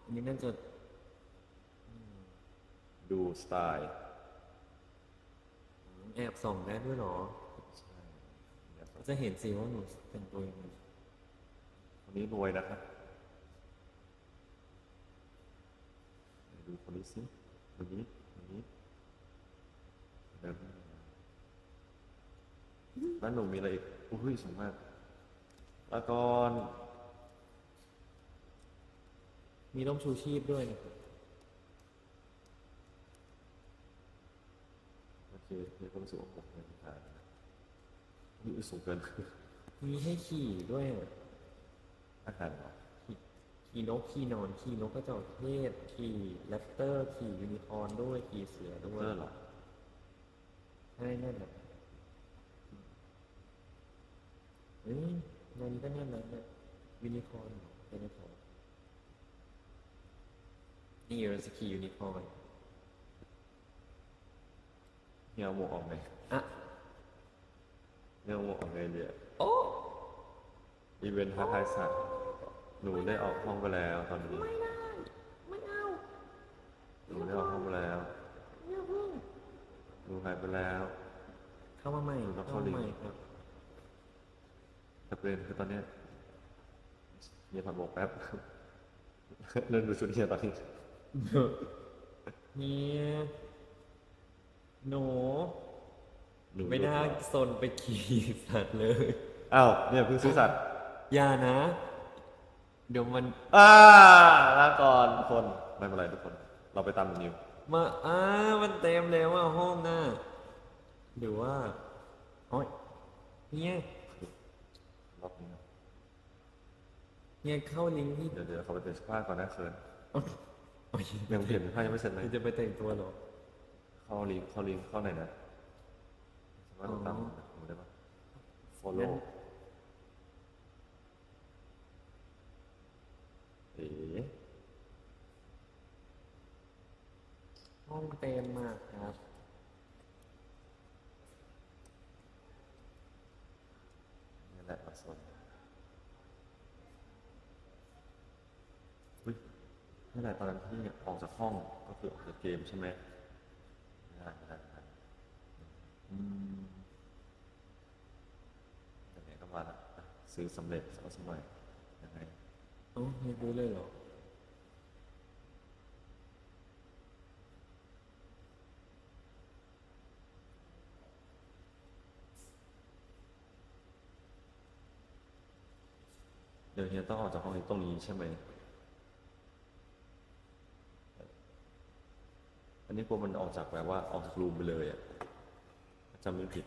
อันนี้น่าจะดูสไตล์แอบส่องได้ด้วยเหรอใช่เนี่ยครับจะเห็นสิว่าหนูแต่งตัวยังไงคนนี้รวยนะครับไหนดูคนนี้สิคนนี้คนนี้เดินมาบ้านหนูมีอะไรอีกอุ้ยสวยมากละกรมีร่มชูชีพด้วยนะครับโอเคมีความสูงของผมเป็นฐานนะนี่สูงเกินมีให้ขี่ด้วยอะอาหารเหรอขี่ขี่นกขี่นอนขี่นกกระจอกเทศขี่แรปเตอร์ขี่ยูนิคอร์นด้วยขี่เสือด้วยเตอร์เหรอใช่นั่นแหละเฮ้ยงานนี้ก็แน่นแล้วเนี่ยยูนิคอร์นเหรอยูนิคอร์นนี่เราจะขี่ยูนิคอร์นเฮียเอาหมวกออกไงอ่ะเฮียเอาหมวกออกไงเดียโอ้อีเวนต์ท้าทายสัตว์หนูได้ออกห้องไปแล้วตอนนี้ไม่ได้ไม่เอาหนูได้ออกห้องไปแล้วอย่าเพิ่งหนูหายไปแล้วเข้ามาใหม่แล้วเข้าเข้าลิมางก์ใหม่ครับแต่ประเด็นคือตอนเนี้ยเฮียถอดหมวกแป๊บ เริ่มดูชุดเฮียตอนนี้เฮียหนูหนูไม่น่าซนไปขี่สัตว์เลยอ้าวเนี่ยเพิ่งซื้อสัตว์อย่านะ เดี๋ยวมันอ่าลาก่อนทุกคนไม่เป็นไรทุกคน เราไปตามนิวมาอ้ามันเต็มแล้วอ่ะห้องน่ะหรือว่าโอ้ยเฮียรอบนี้นะเฮียเข้าลิงก์ที่เดี๋ยวเดี๋ยวเขาไปเปลี่ยนเสื้อผ้าก่อนนะเคิร์นโอ้ยยังเปลี่ยนเสื้อผ้ายังไม่เสร็จเลยจะไปแต่งตัวเหรอเข้าลิงก์เข้าลิงก์เข้าไหนนะสามารถตามอ๋อผมได้ปะ follow เอ๋ห้องเต็มมากครับนี่แหละมาโซนอุ้ยนี่แหละตอนนั้นที่ออกจากห้องก็คือออกจากเกมใช่ไหมไม่ได้ไม่ได้ไม่ได้อืมแต่ไหนก็มาละอ่ะซื้อสำเร็จเอาสมัยยังไงเอ้าไม่รู้เลยเหรอเดี๋ยวเฮียต้องออกจากห้องนี้ตรงนี้ใช่ไหมอันนี้กลัวมันออกจากแบบว่าออกจากรูมไปเลยอ่ะจำไม่ผิด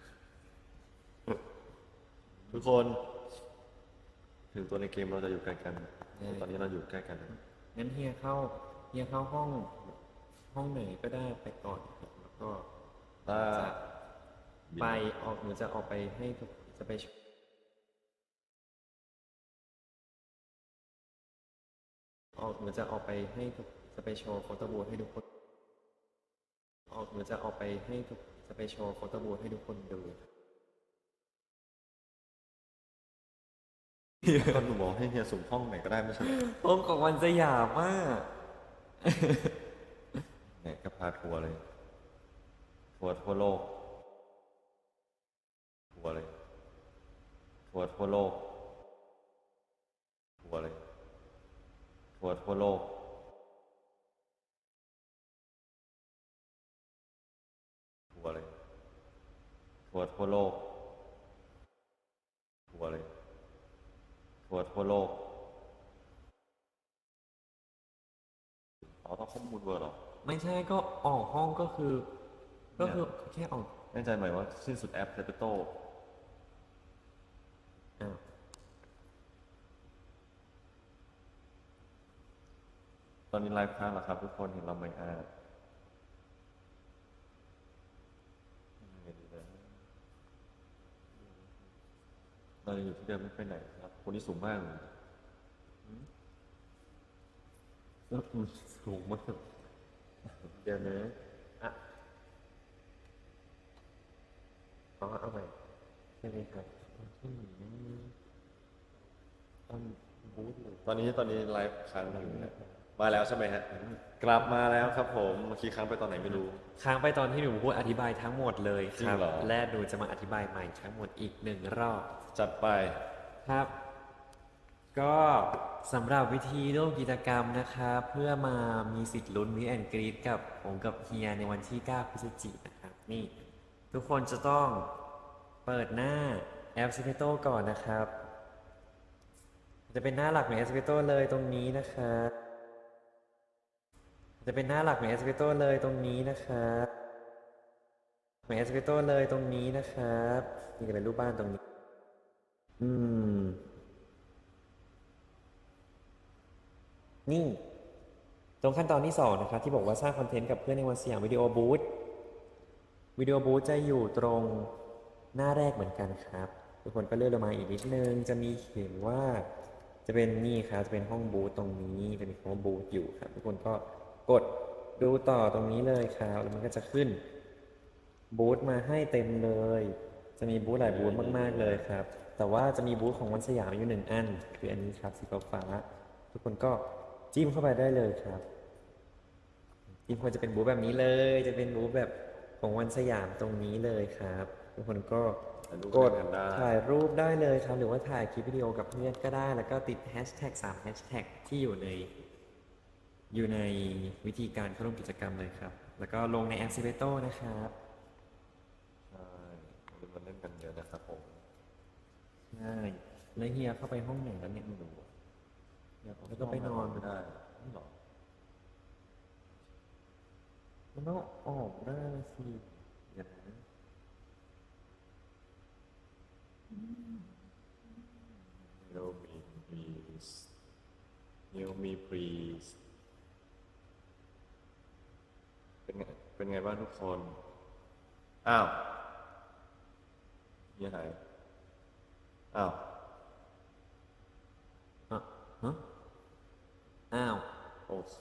ทุกคน ถึงตัวในเกมเราจะอยู่ใกล้กันแต่ตอนนี้เราอยู่ใกล้กันงั้นเฮียเข้าเฮียเข้าห้อง ห้องไหนก็ได้ไปก่อนครับแล้วก็ถ้าจะไปออกหนูจะออกไปให้ทุกจะไปออกหนูจะออกไปให้ทุกจะไปโชว์โฟโต้บูธให้ทุกคนออกหนูจะออกไปให้ทุกจะไปโชว์โฟโต้บูธให้ทุกคนดูก็หนูบอกให้เฮียสุ่มห้องไหนก็ได้ไม่ใช่เหรอห้องของวันสยามมากเนี่ยก็พาทัวร์เลย ทัวร์ทั่วโลก ทัวร์เลย ทัวร์ทั่วโลก ทัวร์เลย ทัวร์ทั่วโลก ทัวร์เลย ทัวร์ทั่วโลก ทัวร์เลย ทัวร์ทั่วโลกอ๋อต้องข้อมูลเวอร์เหรอไม่ใช่ก็ออกห้องก็คือ ก็คือแค่ออกแน่ใจไหมว่าสิ้นสุดแอปเ a โตอ้าวตอนนี้ไลฟ์ค้างแล้วครับทุกคนเห็นเราไหมอ่าเรายังอยู่ที่เดิมไม่ไปไหนครับ คนนี้สูงมากเลยแล้วมันสูงมากเดี๋ยวนะอ่ะอ๋อเอาใหม่ใช่ไหมครับตอนบูธเลยตอนนี้ตอนนี้ไลฟ์ค้างอยู่นะมาแล้วใช่ไหมฮะ กลับมาแล้วครับผมเมื่อกี้ค้างไปตอนไหนไม่รู้ค้างไปตอนที่หนูพูดอธิบายทั้งหมดเลยคจริรังบเหรอและหนูจะมาอธิบายใหม่ทั้งหมดอีกหนึ่งรอบจัดไปครับ ก็สำหรับวิธีร่วมกิจกรรมนะครับเพื่อมามีสิทธิ์ลุ้นมิแอนกรีดกับผมกับเฮียในวันที่เก้าพฤศจิกายนนะครับนี่ทุกคนจะต้องเปิดหน้าแอป s ิ p โ t o ก่อนนะครับ จะเป็นหน้าหลักของ s ิ p โ t o เลยตรงนี้นะครับจะเป็นหน้าหลักของ s ิ p โ t o เลยตรงนี้นะครับของ s ิ p โ t o เลยตรงนี้นะครับนี่ก็เป็นรูปบ้านตรงนี้อืมนี่ตรงขั้นตอนที่สองนะครับที่บอกว่าสร้างคอนเทนต์กับเพื่อนในวันสยามวิดีโอบูธวิดีโอบูธจะอยู่ตรงหน้าแรกเหมือนกันครับทุกคนก็เลื่อนลงมาอีกนิดนึงจะมีเขียนว่าจะเป็นนี่ครับจะเป็นห้องบูธตรงนี้จะมีคำว่าบูธอยู่ครับทุกคนก็กดดูต่อตรงนี้เลยครับแล้วมันก็จะขึ้นบูธมาให้เต็มเลยจะมีบูธหลายบูธมากๆเลยครับแต่ว่าจะมีบูธของวันสยามอยู่หนึ่งอันคืออันนี้ครับสีฟ้าทุกคนก็จิ้มเข้าไปได้เลยครับจิ้มควรจะเป็นบูธแบบนี้เลย จะเป็นบูธแบบของวันสยามตรงนี้เลยครับทุกคนก็กดถ่ายรูปได้เลยครับหรือว่าถ่ายคลิปวิดีโอกับเพื่อนก็ได้แล้วก็ติดแฮชแท็กสามแฮชแท็กที่อยู่ในอยู่ในวิธีการเข้าร่วมกิจกรรมเลยครับแล้วก็ลงในแอป s ิ p โ t o นะครับใช่เดี๋ยวมาเล่นกันเยอะนะครับผมใช่แล้วเฮียเข้าไปห้องไหนแล้วเนี่ยไม่รู้แล้วก็ไปนอนไม่ได้ไม่หรอมันต้องออกได้สิอย่างนั้น Help me please Help me please เป็นไงเป็นไงบ้างทุกคน อ้าวเฮียหายอ้าวอ่ะฮะอ้าวโอเค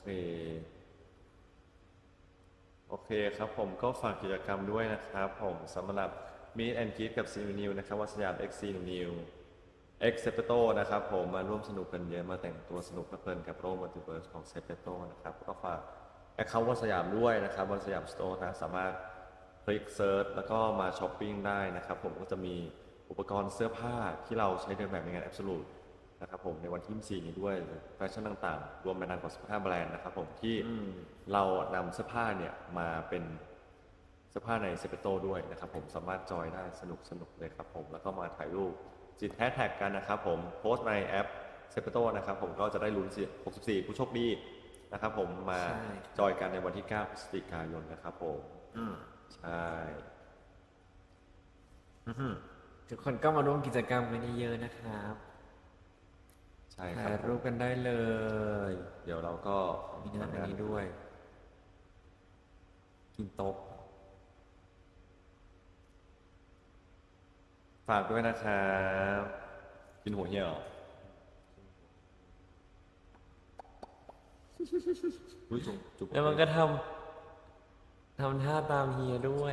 โอเคครับผมก็ฝากกิจกรรมด้วยนะครับผมสำหรับ Meet and Greet กับ ซี นิว นะครับวัดสยาม X ซี นิว X เซปโตนะครับผมมาร่วมสนุกกันเยอะมาแต่งตัวสนุกเพลินกับโลกมัลติเวิร์สของเซปโตนะครับก็ฝากแอคเคาท์วัดสยามด้วยนะครับวัดสยามสโตร์นะสามารถคลิกเซิร์ชแล้วก็มาช้อปปิ้งได้นะครับผมก็จะมีอุปกรณ์เสื้อผ้าที่เราใช้เดินแบบในงาน Absolute นะครับผมในวันที่ยี่สิบสี่นี้ด้วยแฟชั่นต่างๆ รวมไปนานกว่าสิบห้าแบรนด์นะครับผมที่เรานำเสื้อผ้าเนี่ยมาเป็นเสื้อผ้าในเซปโตด้วยนะครับผมสามารถจอยได้สนุกสนุกเลยครับผมแล้วก็มาถ่ายรูปจิตแฮชแท็กกันนะครับผมโพสต์ในแอปเซปโตนะครับผมก็จะได้ลุ้นหกสิบสี่ผู้โชคดีนะครับผมมาจอยกันในวันที่เก้าพฤศจิกายนนะครับผมใช่ทุกคนก็มาร่วมกิจกรรมกันเยอะๆนะครับใช่คถ่ารัยบรูปกันได้เลยเดี๋ยวเราก็มีงานอันนี้ด้วย กินโต๊ะฝากด้วยนะครับกินหัวเหี่ยวอุ๊ยจุ๊บจุ๊บแล้วมันก็ทำทำท่าตามเฮียด้วย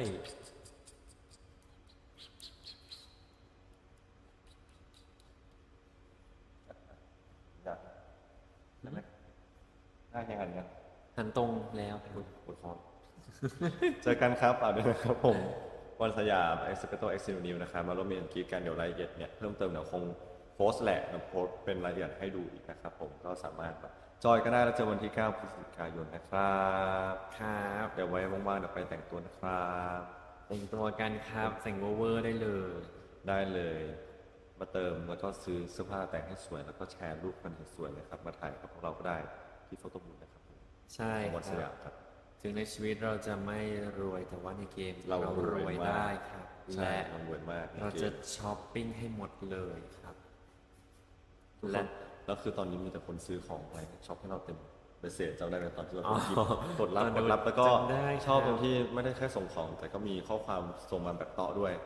อยากได้ไหมได้ยังไงเนี่ยหันตรงแล้วอุ๊ยปวดคอเจอกันครับอ่าด้วยนะครับผมวันสยามเอ็กซ์เพรสโตเอ็กซ์นิวนะครับมาร่วมเรียนกีกันเดี๋ยวรายละเอียดเนี่ยเพิ่มเติมเดี๋ยวคงโพสต์แหละเดี๋ยวโพสต์เป็นรายละเอียดให้ดูอีกนะครับผมก็สามารถแบบจอยก็ได้แล้วเจอวันที่เก้าพฤศจิกายนนะครับครับเดี๋ยวไว้ว่างๆเดี๋ยวไปแต่งตัวนะครับแต่งตัวกันครับแต่งเวอร์ๆได้เลยได้เลยมาเติมแล้วก็ซื้อเสื้อผ้าแต่งให้สวยแล้วก็แชร์รูปมันให้สวยเลยครับมาถ่ายกับพวกเราก็ได้ที่โฟโต้บูธนะครับใช่ของวันคสรัยาบมครับถึงในชีวิตเราจะไม่รวยแต่ว่าในเกมเรารรวยวยมากได้ครับใช่และเรารวยมากในเราเกจะมช้อปปิ้งให้หมดเลยครับทุกคและนแล้วคือตอนนี้มีแต่คนซื้อของไปช็อปให้เราเต็มเบสเซจำได้ไหมตอนที่เราอ๋อกดหยิบกดรับตอนกนู้ดนรับแล้วก็จำได้ครับชอบตรงที่ไม่ได้แค่ส่งของ แต่ก็มีข้อความส่งมาแบบเตาะด้วย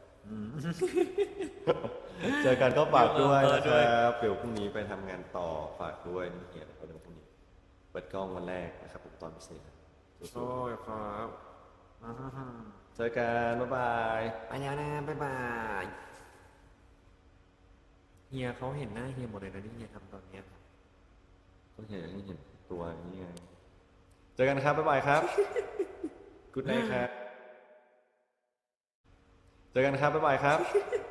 เจอกันก็ฝากด้วยนะครับเดี๋ยวพรุ่งนี้ไปทำงานต่อฝากด้วยนี่เหียนะครับเดี๋ยวพรุ่งนี้เปิดกล้องวันแรกนะครับผมตอนพิเศษสู้โอ้ยครับๆเจอกันบ๊ายบายไปแล้วนะ บ๊ายบาย เฮียเขาเห็นหน้าเฮียหมดเลยนะที่เฮียทำตอนเนี้ยครับก็เห็นเห็นตัวตัวอย่างนี้ไงเจอกันครับบ๊ายบายครับกุ๊ดไนท์ครับเจอกันครับบ๊ายบายครับ